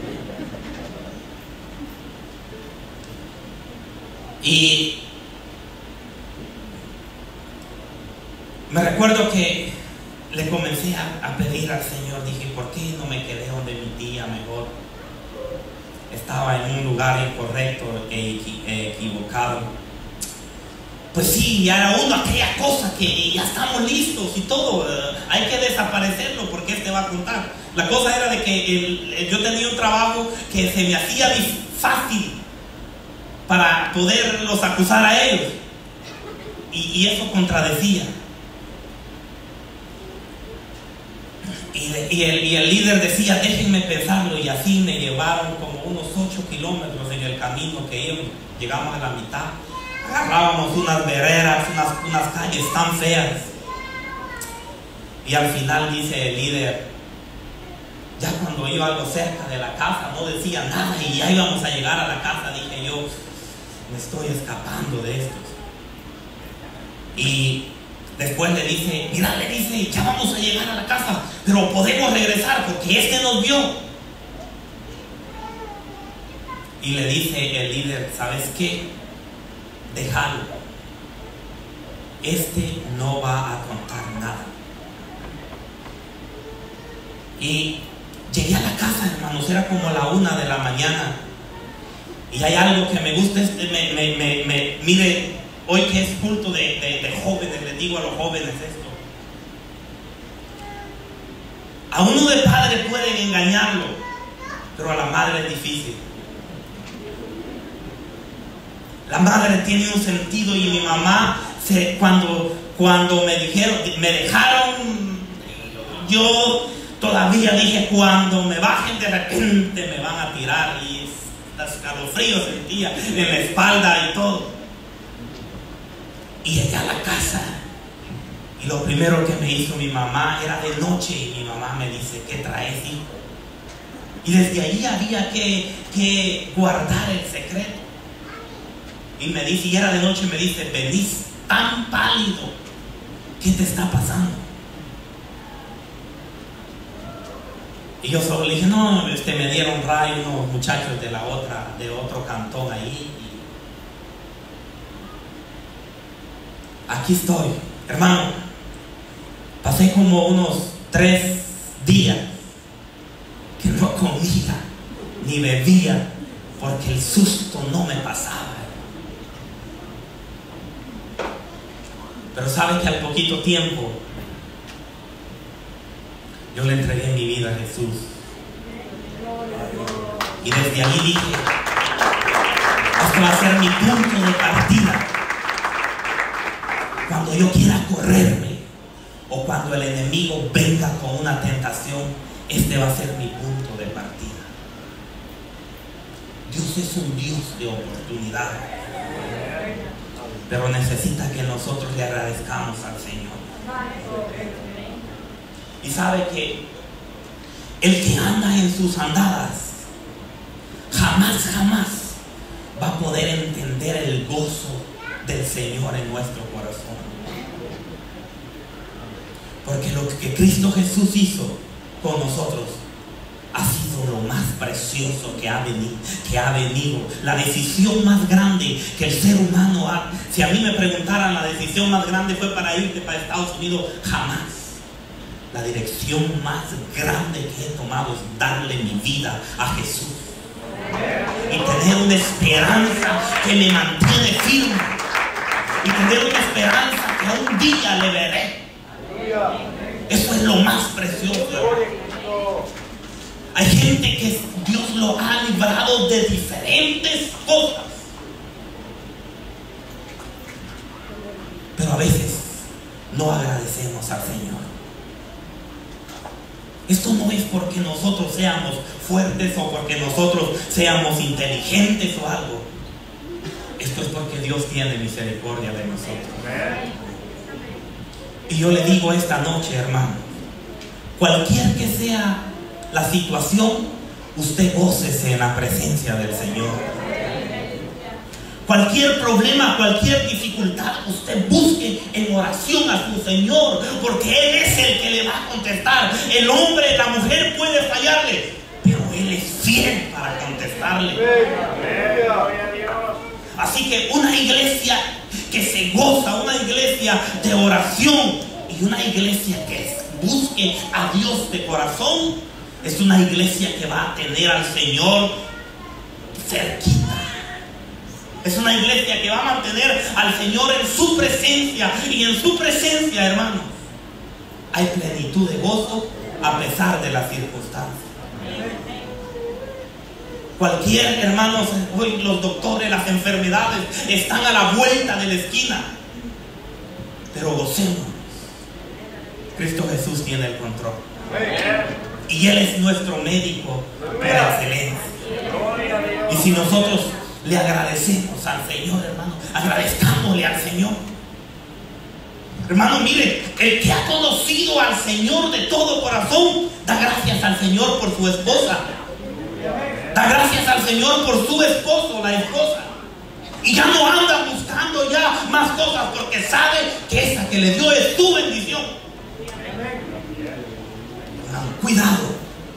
Y me recuerdo que le comencé a pedir al Señor. Dije: ¿por qué no me quedé donde mi tía mejor? Estaba en un lugar incorrecto e equivocado. Pues sí, ya era aquella cosa que ya estamos listos y todo. Hay que desaparecerlo porque va a contar. La cosa era de que yo tenía un trabajo que se me hacía fácil para poderlos acusar a ellos. Y eso contradecía. Y el líder decía: déjenme pensarlo. Y así me llevaron como unos 8 kilómetros en el camino que íbamos. Llegamos a la mitad, agarrábamos unas veredas, unas calles tan feas. Y al final dice el líder: ya cuando iba algo cerca de la casa, no decía nada y ya íbamos a llegar a la casa, dije yo: me estoy escapando de estos. Y después le dice: mira, le dice, ya vamos a llegar a la casa, pero podemos regresar porque nos vio. Y le dice el líder: ¿sabes qué? Déjalo. No va a contar nada. Y llegué a la casa, hermanos, era como la 1 de la mañana. Y hay algo que me gusta, mire, hoy que es culto de jóvenes, les digo a los jóvenes esto. A uno de padre pueden engañarlo, pero a la madre es difícil. La madre tiene un sentido y mi mamá cuando me dejaron, yo todavía dije, cuando me bajen de repente me van a tirar, y escalofríos sentía en la espalda y todo. Y llegué a la casa y lo primero que me hizo mi mamá, era de noche, y mi mamá me dice, ¿qué traes, hijo? Y desde ahí había que guardar el secreto. Y me dice, y era de noche, me dice, venís tan pálido, ¿qué te está pasando? Y yo solo le dije, no, me dieron rayo unos muchachos de otro cantón ahí. Aquí estoy, hermano. Pasé como unos 3 días que no comía ni bebía porque el susto no me pasaba. Pero sabe que al poquito tiempo yo le entregué mi vida a Jesús. Y desde ahí dije, este va a ser mi punto de partida. Cuando yo quiera correrme, o cuando el enemigo venga con una tentación, este va a ser mi punto de partida. Dios es un Dios de oportunidad, pero necesita que nosotros le agradezcamos al Señor. Y sabe que el que anda en sus andadas jamás va a poder entender el gozo del Señor en nuestro corazón. Porque lo que Cristo Jesús hizo con nosotros ha sido lo más precioso que ha venido. La decisión más grande que el ser humano ha. Si a mí me preguntaran, la decisión más grande fue para irte para Estados Unidos, jamás. La dirección más grande que he tomado es darle mi vida a Jesús y tener una esperanza que me mantiene firme, y tener una esperanza que un día le veré. Eso es lo más precioso. Hay gente que Dios lo ha librado de diferentes cosas, pero a veces no agradecemos al Señor. Esto no es porque nosotros seamos fuertes o porque nosotros seamos inteligentes o algo. Esto es porque Dios tiene misericordia de nosotros. Y yo le digo esta noche, hermano, cualquier que sea la situación, usted gócese en la presencia del Señor. Cualquier problema, cualquier dificultad, usted busque en oración a su Señor, porque Él es el que le va a contestar. El hombre, la mujer puede fallarle, pero Él es fiel para contestarle. Así que una iglesia que se goza, una iglesia de oración y una iglesia que busque a Dios de corazón, es una iglesia que va a tener al Señor cerquita. Es una iglesia que va a mantener al Señor en su presencia. Y en su presencia, hermanos, hay plenitud de gozo a pesar de las circunstancias. Cualquier, hermanos, hoy los doctores, las enfermedades están a la vuelta de la esquina, pero gocémonos. Cristo Jesús tiene el control y Él es nuestro médico por excelencia. Y si nosotros le agradecemos al Señor, hermano, agradezcámosle al Señor. Hermano, mire, el que ha conocido al Señor de todo corazón, da gracias al Señor por su esposa. Da gracias al Señor por su esposo, la esposa. Y ya no anda buscando ya más cosas, porque sabe que esa que le dio es su bendición. Cuidado.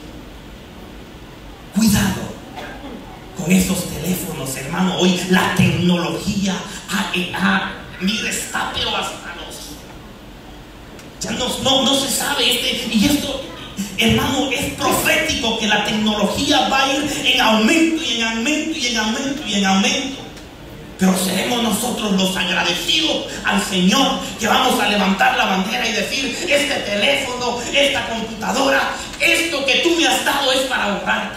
Cuidado con esos teléfonos, hermano. Hoy la tecnología mire, está pero hasta los. Ya no se sabe y esto, hermano, es profético que la tecnología va a ir en aumento y en aumento y en aumento y en aumento. Pero seremos nosotros los agradecidos al Señor, que vamos a levantar la bandera y decir: este teléfono, esta computadora, esto que tú me has dado es para honrarte.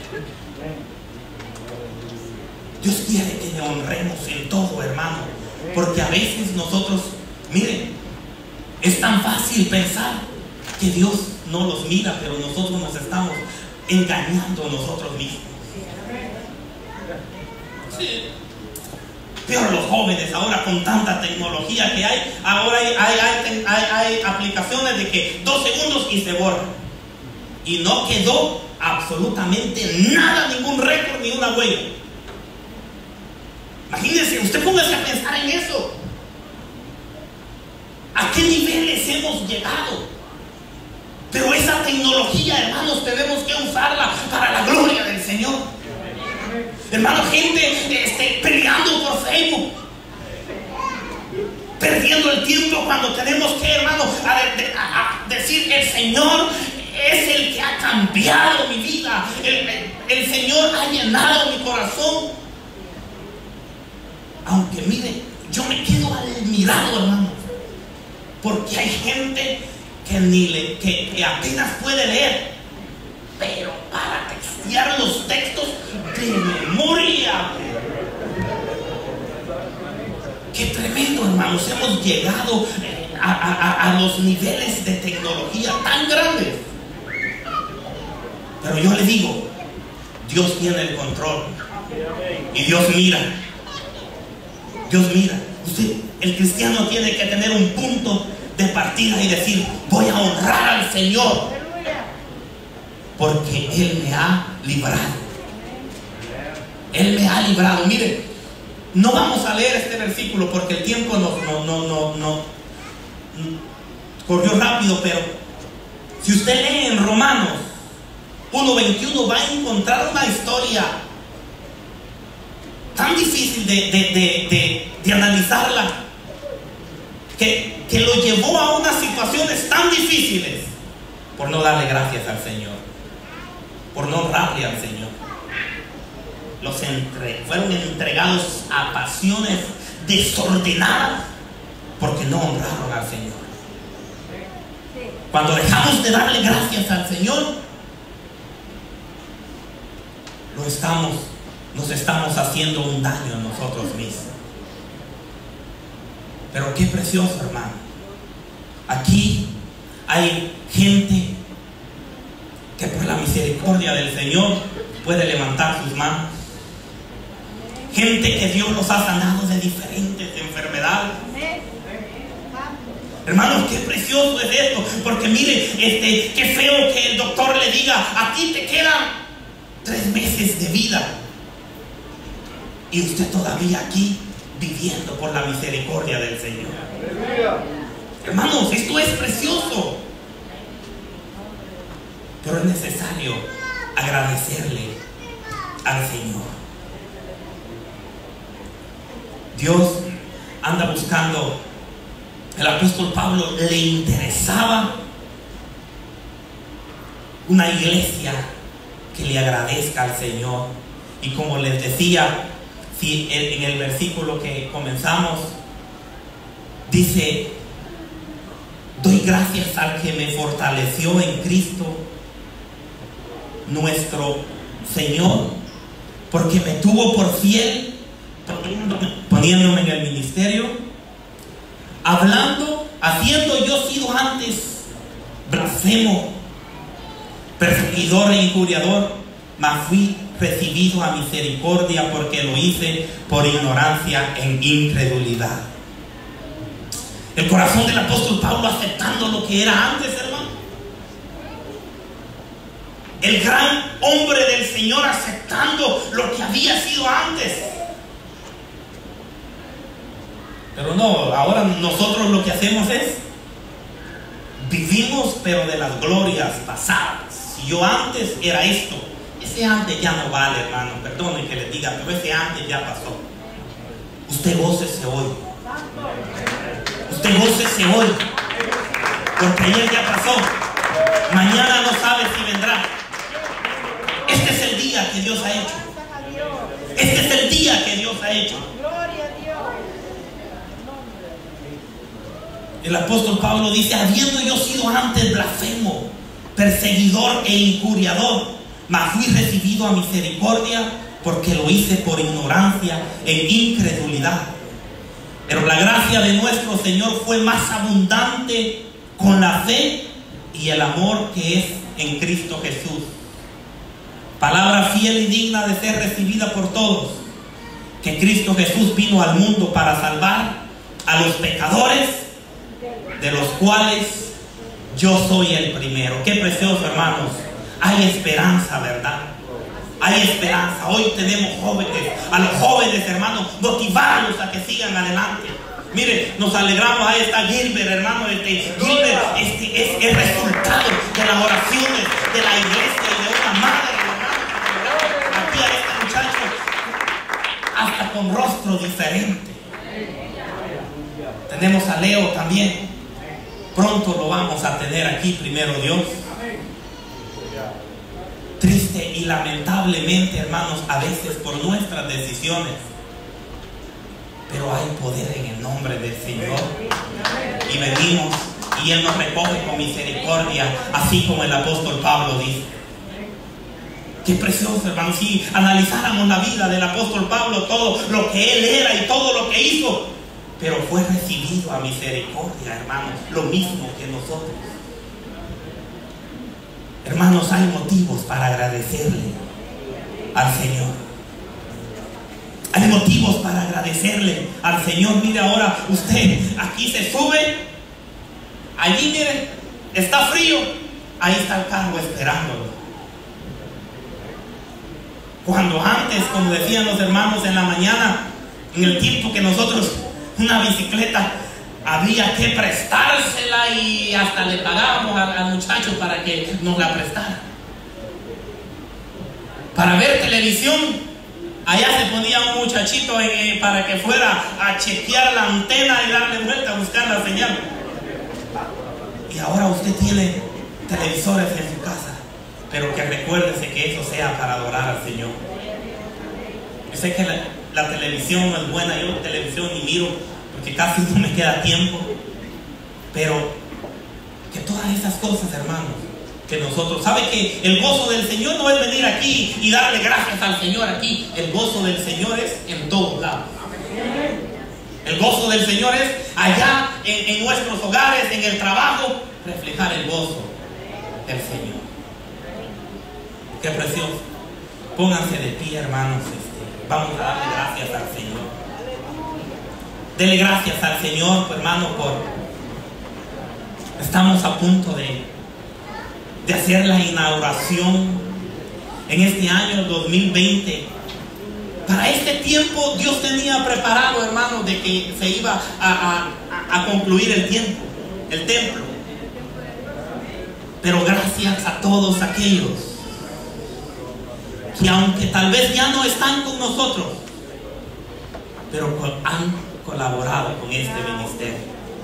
Dios quiere que le honremos en todo, hermano. Porque a veces nosotros, miren, es tan fácil pensar que Dios no los mira, pero nosotros nos estamos engañando nosotros mismos. Sí. Pero los jóvenes ahora, con tanta tecnología que hay, ahora hay aplicaciones de que 2 segundos y se borra. Y no quedó absolutamente nada, ningún récord, ni una huella. Imagínense, usted póngase a pensar en eso. ¿A qué niveles hemos llegado? Pero esa tecnología, hermanos, tenemos que usarla para la gloria del Señor. Hermano, gente peleando por Facebook, perdiendo el tiempo cuando tenemos que, hermano, a decir: el Señor es el que ha cambiado mi vida, el Señor ha llenado mi corazón. Aunque mire, yo me quedo admirado, hermano, porque hay gente que apenas puede leer, pero para textear los textos de memoria. Qué tremendo, hermanos. Hemos llegado a los niveles de tecnología tan grandes. Pero yo le digo, Dios tiene el control y Dios mira. Dios mira. Usted, el cristiano, tiene que tener un punto de partida y decir: voy a honrar al Señor porque Él me ha librado. Él me ha librado. Mire, no vamos a leer este versículo porque el tiempo no corrió rápido, pero si usted lee en Romanos 1:21 va a encontrar una historia tan difícil de analizarla, que lo llevó a unas situaciones tan difíciles por no darle gracias al Señor, por no honrarle al Señor. Fueron entregados a pasiones desordenadas porque no honraron al Señor. Cuando dejamos de darle gracias al Señor, nos estamos haciendo un daño a nosotros mismos. Pero qué precioso, hermano. Aquí hay gente que por la misericordia del Señor puede levantar sus manos. Gente que Dios los ha sanado de diferentes enfermedades. Hermanos, qué precioso es esto. Porque mire, qué feo que el doctor le diga: a ti te quedan 3 meses de vida, y usted todavía aquí viviendo por la misericordia del Señor. Hermanos, esto es precioso. Pero es necesario agradecerle al Señor. Dios anda buscando. El apóstol Pablo le interesaba una iglesia que le agradezca al Señor. Y como les decía, si en el versículo que comenzamos dice: doy gracias al que me fortaleció en Cristo nuestro Señor, porque me tuvo por fiel, poniéndome en el ministerio, haciendo yo sido antes blasfemo, perseguidor e injuriador, mas fui recibido a misericordia porque lo hice por ignorancia en incredulidad. El corazón del apóstol Pablo aceptando lo que era antes, hermano. El gran hombre del Señor aceptando lo que había sido antes. Pero no, ahora nosotros lo que hacemos es vivimos, pero de las glorias pasadas. Si yo antes era esto, ese antes ya no vale, hermano. Perdonen que les diga, pero ese antes ya pasó. Usted gócese hoy. Usted gócese hoy, porque ayer ya pasó. Mañana no sabe si vendrá. Este es el día que Dios ha hecho. Este es el día que Dios ha hecho. El apóstol Pablo dice: habiendo yo sido antes blasfemo, perseguidor e injuriador, mas fui recibido a misericordia porque lo hice por ignorancia e incredulidad. Pero la gracia de nuestro Señor fue más abundante con la fe y el amor que es en Cristo Jesús. Palabra fiel y digna de ser recibida por todos, que Cristo Jesús vino al mundo para salvar a los pecadores, de los cuales yo soy el primero. Qué precioso, hermanos. Hay esperanza, ¿verdad? Hay esperanza. Hoy tenemos jóvenes, a los jóvenes, hermanos, motivarlos a que sigan adelante. Mire, nos alegramos. Ahí está Gilbert, hermano. Gilbert es el resultado de las oraciones de la iglesia y de una madre, hermano. Aquí a este muchacho, hasta con rostro diferente. Tenemos a Leo también. Pronto lo vamos a tener aquí, primero Dios. Triste y lamentablemente, hermanos, a veces por nuestras decisiones, pero hay poder en el nombre del Señor. Y venimos y Él nos recoge con misericordia, así como el apóstol Pablo dice. Qué precioso, hermanos. Si analizáramos la vida del apóstol Pablo, todo lo que él era y todo lo que hizo, pero fue recibido a misericordia, hermanos, lo mismo que nosotros. Hermanos, hay motivos para agradecerle al Señor. Hay motivos para agradecerle al Señor. Mire, ahora usted aquí se sube, allí, mire, está frío, ahí está el carro esperándolo. Cuando antes, como decían los hermanos en la mañana, en el tiempo que nosotros, una bicicleta había que prestársela y hasta le pagábamos al muchacho para que nos la prestara. Para ver televisión, allá se ponía un muchachito para que fuera a chequear la antena y darle vuelta a buscar la señal. Y ahora usted tiene televisores en su casa, pero que recuérdese que eso sea para adorar al Señor. Yo sé que la televisión no es buena, yo televisión ni miro porque casi no me queda tiempo, pero que todas esas cosas, hermanos, que nosotros, ¿sabe que el gozo del Señor no es venir aquí y darle gracias al Señor aquí? El gozo del Señor es en todos lados. El gozo del Señor es allá en nuestros hogares, en el trabajo, reflejar el gozo del Señor. Qué precioso. Pónganse de pie, hermanos. Vamos a darle gracias al Señor. Dele gracias al Señor, hermano, estamos a punto de hacer la inauguración en este año 2020. Para este tiempo Dios tenía preparado, hermano, de que se iba a concluir el templo. Pero gracias a todos aquellos que, aunque tal vez ya no están con nosotros, pero han colaborado con este ministerio.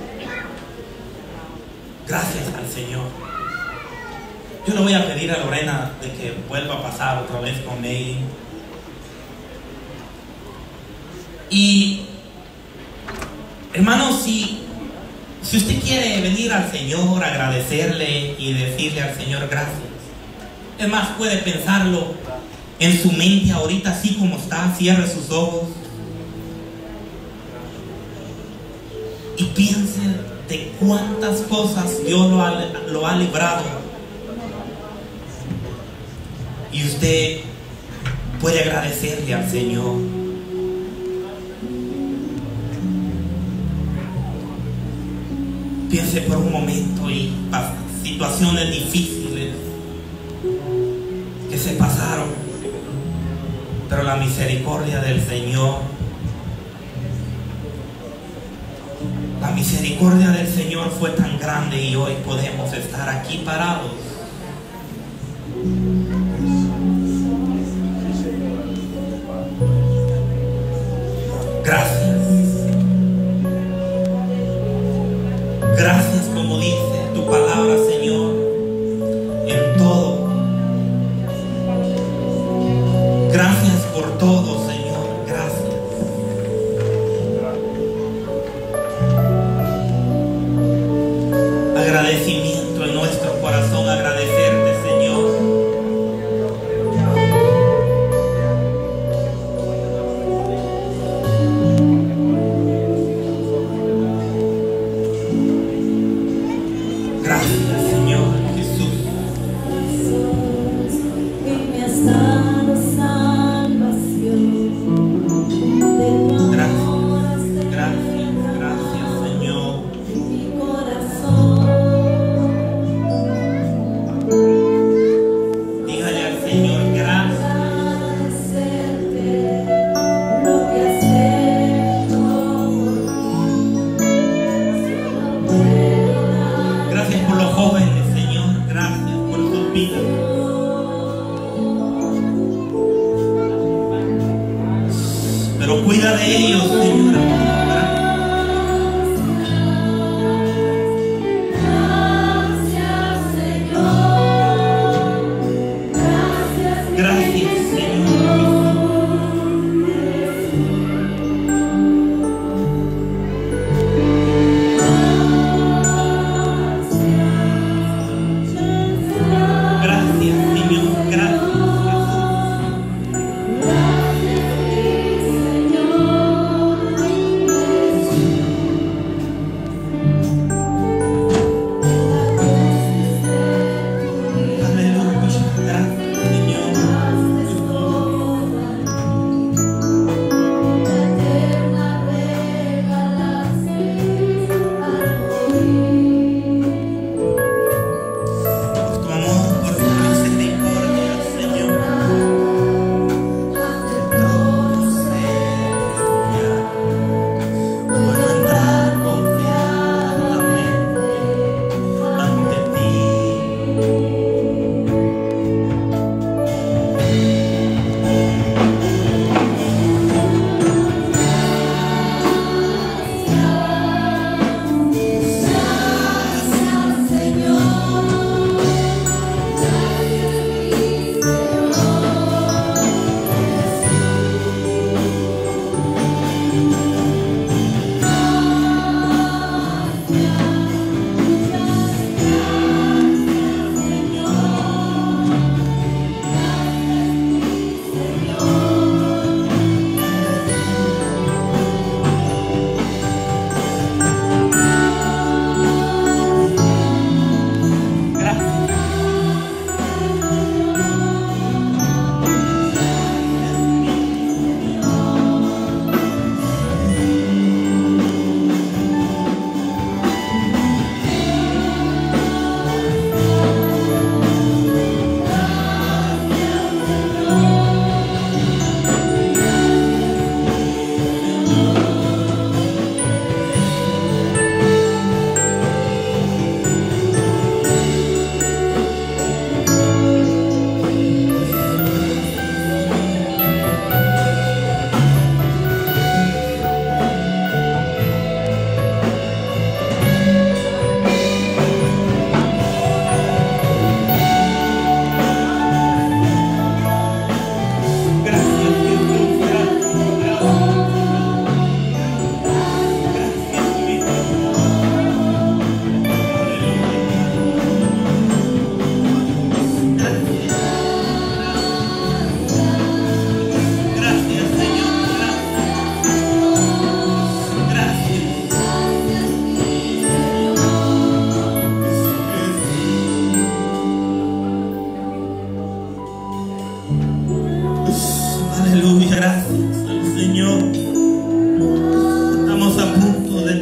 Gracias al Señor. Yo le voy a pedir a Lorena de que vuelva a pasar otra vez con May. Y hermanos, si usted quiere venir al Señor, agradecerle y decirle al Señor gracias, es más, puede pensarlo en su mente ahorita, así como está. Cierre sus ojos y piense de cuántas cosas Dios lo ha librado. Y usted puede agradecerle al Señor. Piense por un momento y situaciones difíciles que se pasaron, pero la misericordia del Señor, la misericordia del Señor fue tan grande y hoy podemos estar aquí parados. Gracias. Gracias, como dice tu palabra, Señor, en todo. Gracias por todo, Señor. Gracias. Agradecimiento en nuestro corazón, agradecerte, Señor.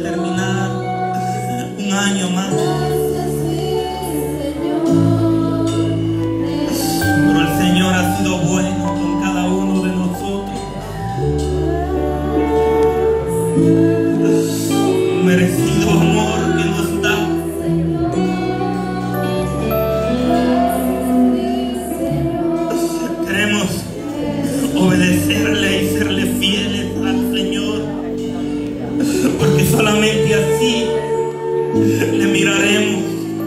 terminar un año más. Pero el Señor ha sido bueno con cada uno de nosotros. Un merecido amor que nos da. Queremos obedecerle y serle fieles al Señor, porque solamente así le miraremos.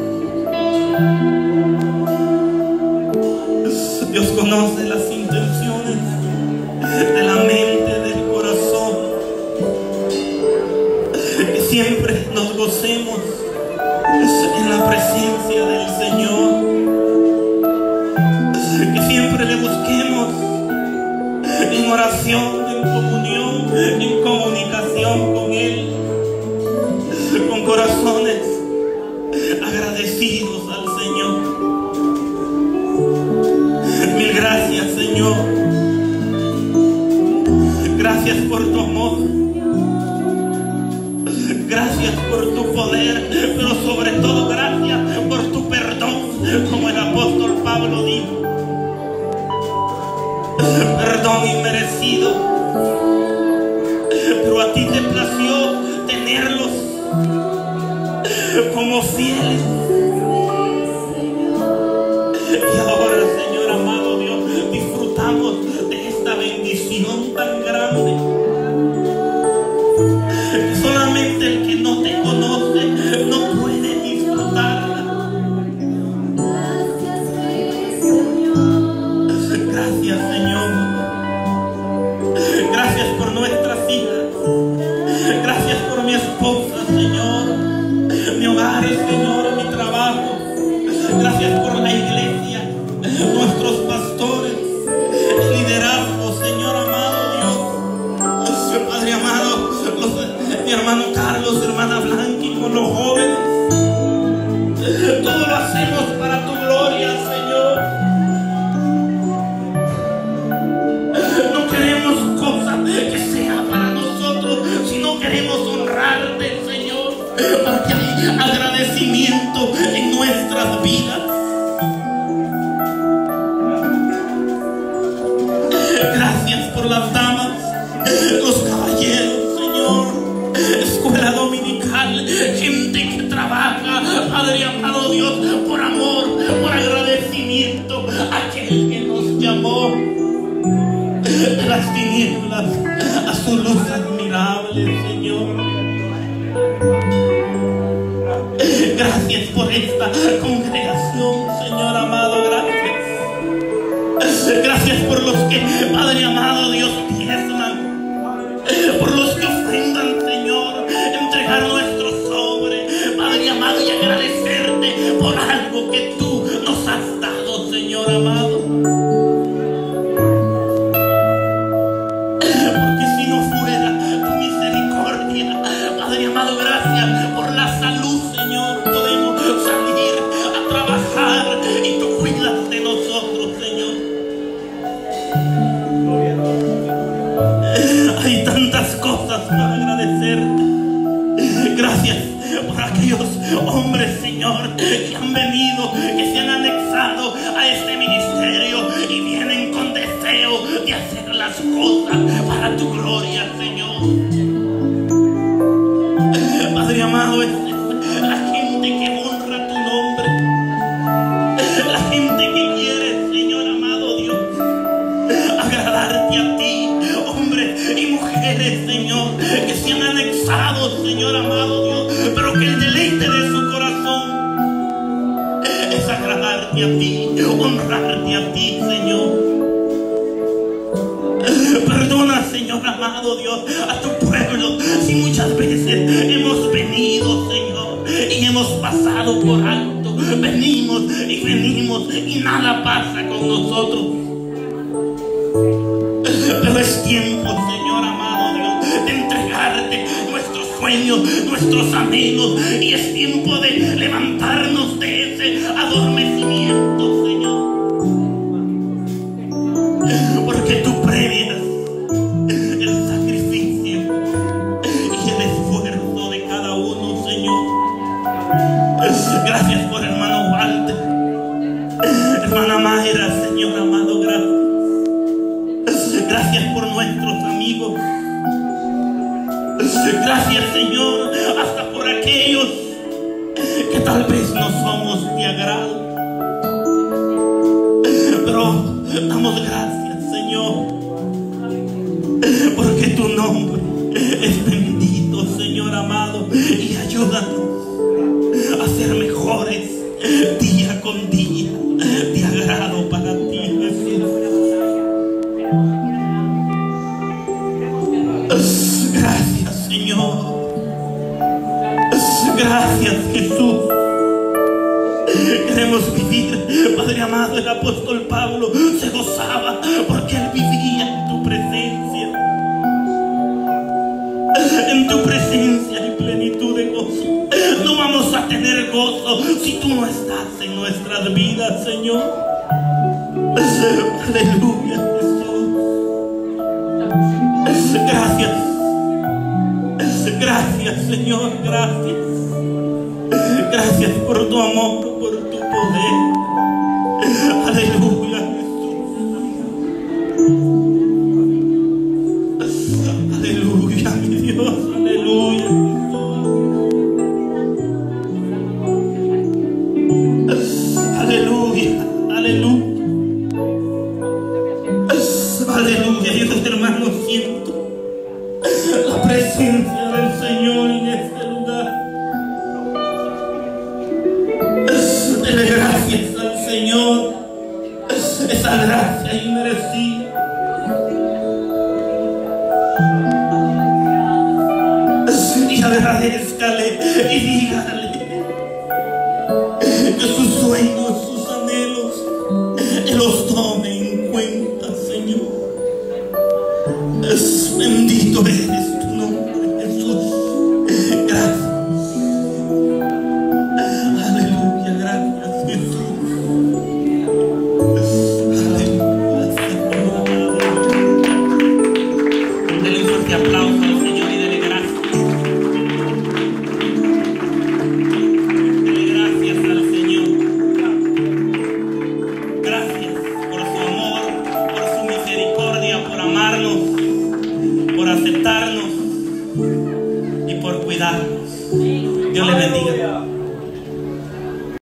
Dios conoce las intenciones de la mente, del corazón. Que siempre nos gocemos en la presencia del Señor. Que siempre le busquemos en oración, en comunión, en comunicación con Él, con corazones agradecidos al Señor. Mil gracias, Señor. Gracias por tu amor. Gracias por tu poder, pero sobre todo gracias por tu perdón, como el apóstol Pablo dijo. Perdón inmerecido, pero a ti te plació tenerlos como fieles. Y ahora, Señor amado Dios, disfrutamos de esta bendición tan grande, que solamente el que no te conoce no puede disfrutarla. Gracias, Señor. Gracias por nuestras hijas. Gracias por mi esposa, Señor. Mi hogar, Señor, mi trabajo. Gracias por la iglesia, nuestros pastores, el liderazgo, Señor amado Dios. Padre amado, mi hermano Carlos, hermana Blanqui, con los jóvenes. Todo lo hacemos para tu gloria, Señor. No queremos cosas que sea para nosotros, sino queremos honrarte, Señor, porque hay agradecimiento en nuestras vidas. Gracias por las damas, los caballeros, Señor, escuela dominical, gente que trabaja, Padre amado Dios, por amor, por agradecimiento, aquel que nos llamó de las tinieblas a su luz admirable, Señor. Gracias por esta congregación, Señor amado, gracias. Gracias por los que, Padre amado Dios, diezman, por los que ofrendan, Señor, entregar nuestro sobre, Padre amado, y agradecerte por algo que tú nos has dado, Señor amado. Porque si no fuera tu misericordia, Padre amado, gracias por la salud, Señor, podemos salir a trabajar y tú cuidas de nosotros, Señor. Hay tantas cosas para agradecerte. Gracias por aquellos hombres, Señor, que han venido, que se han anexado a este ministerio y vienen con deseo de hacer las cosas para tu gloria, Señor. Padre amado, es la gente que honra tu nombre, la gente que quiere, Señor amado Dios, agradarte a ti, hombres y mujeres, Señor, que se han anexado, Señor amado Dios, pero que el deleite de su corazón es agradarte a ti, honrarte a ti, Señor. Perdona, Señor amado Dios, a tu pueblo si muchas veces hemos venido, Señor, y hemos pasado por alto. Venimos y nada pasa con nosotros. Pero es tiempo, Señor amado Dios, de entregarte nuestros sueños, nuestros anhelos, y es tiempo de levantarnos de ese adormecimiento, Señor. Porque tú premias el sacrificio y el esfuerzo de cada agrado. Pero damos gracias, Señor, porque tu nombre es bendito, Señor amado, y ayúdanos a ser mejores día con día, de agrado para ti, Jesús. Gracias, Señor. Gracias, Jesús. Queremos vivir, Padre amado. El apóstol Pablo se gozaba porque él vivía en tu presencia. En tu presencia hay plenitud de gozo. No vamos a tener gozo si tú no estás en nuestras vidas, Señor. Aleluya, Jesús. Gracias. Gracias, Señor. Gracias. Gracias por tu amor, por tu poder. Aleluya, Jesús. Aleluya, mi Dios. Aleluya, Jesús. Aleluya, aleluya. Aleluya. Yo, hermanos, siento la presencia del Señor en este lugar. Dele gracias al Señor, esa gracia inmerecida. Y agradézcale y dígale que sus sueños, sus anhelos, Él los tome en cuenta, Señor. Bendito eres,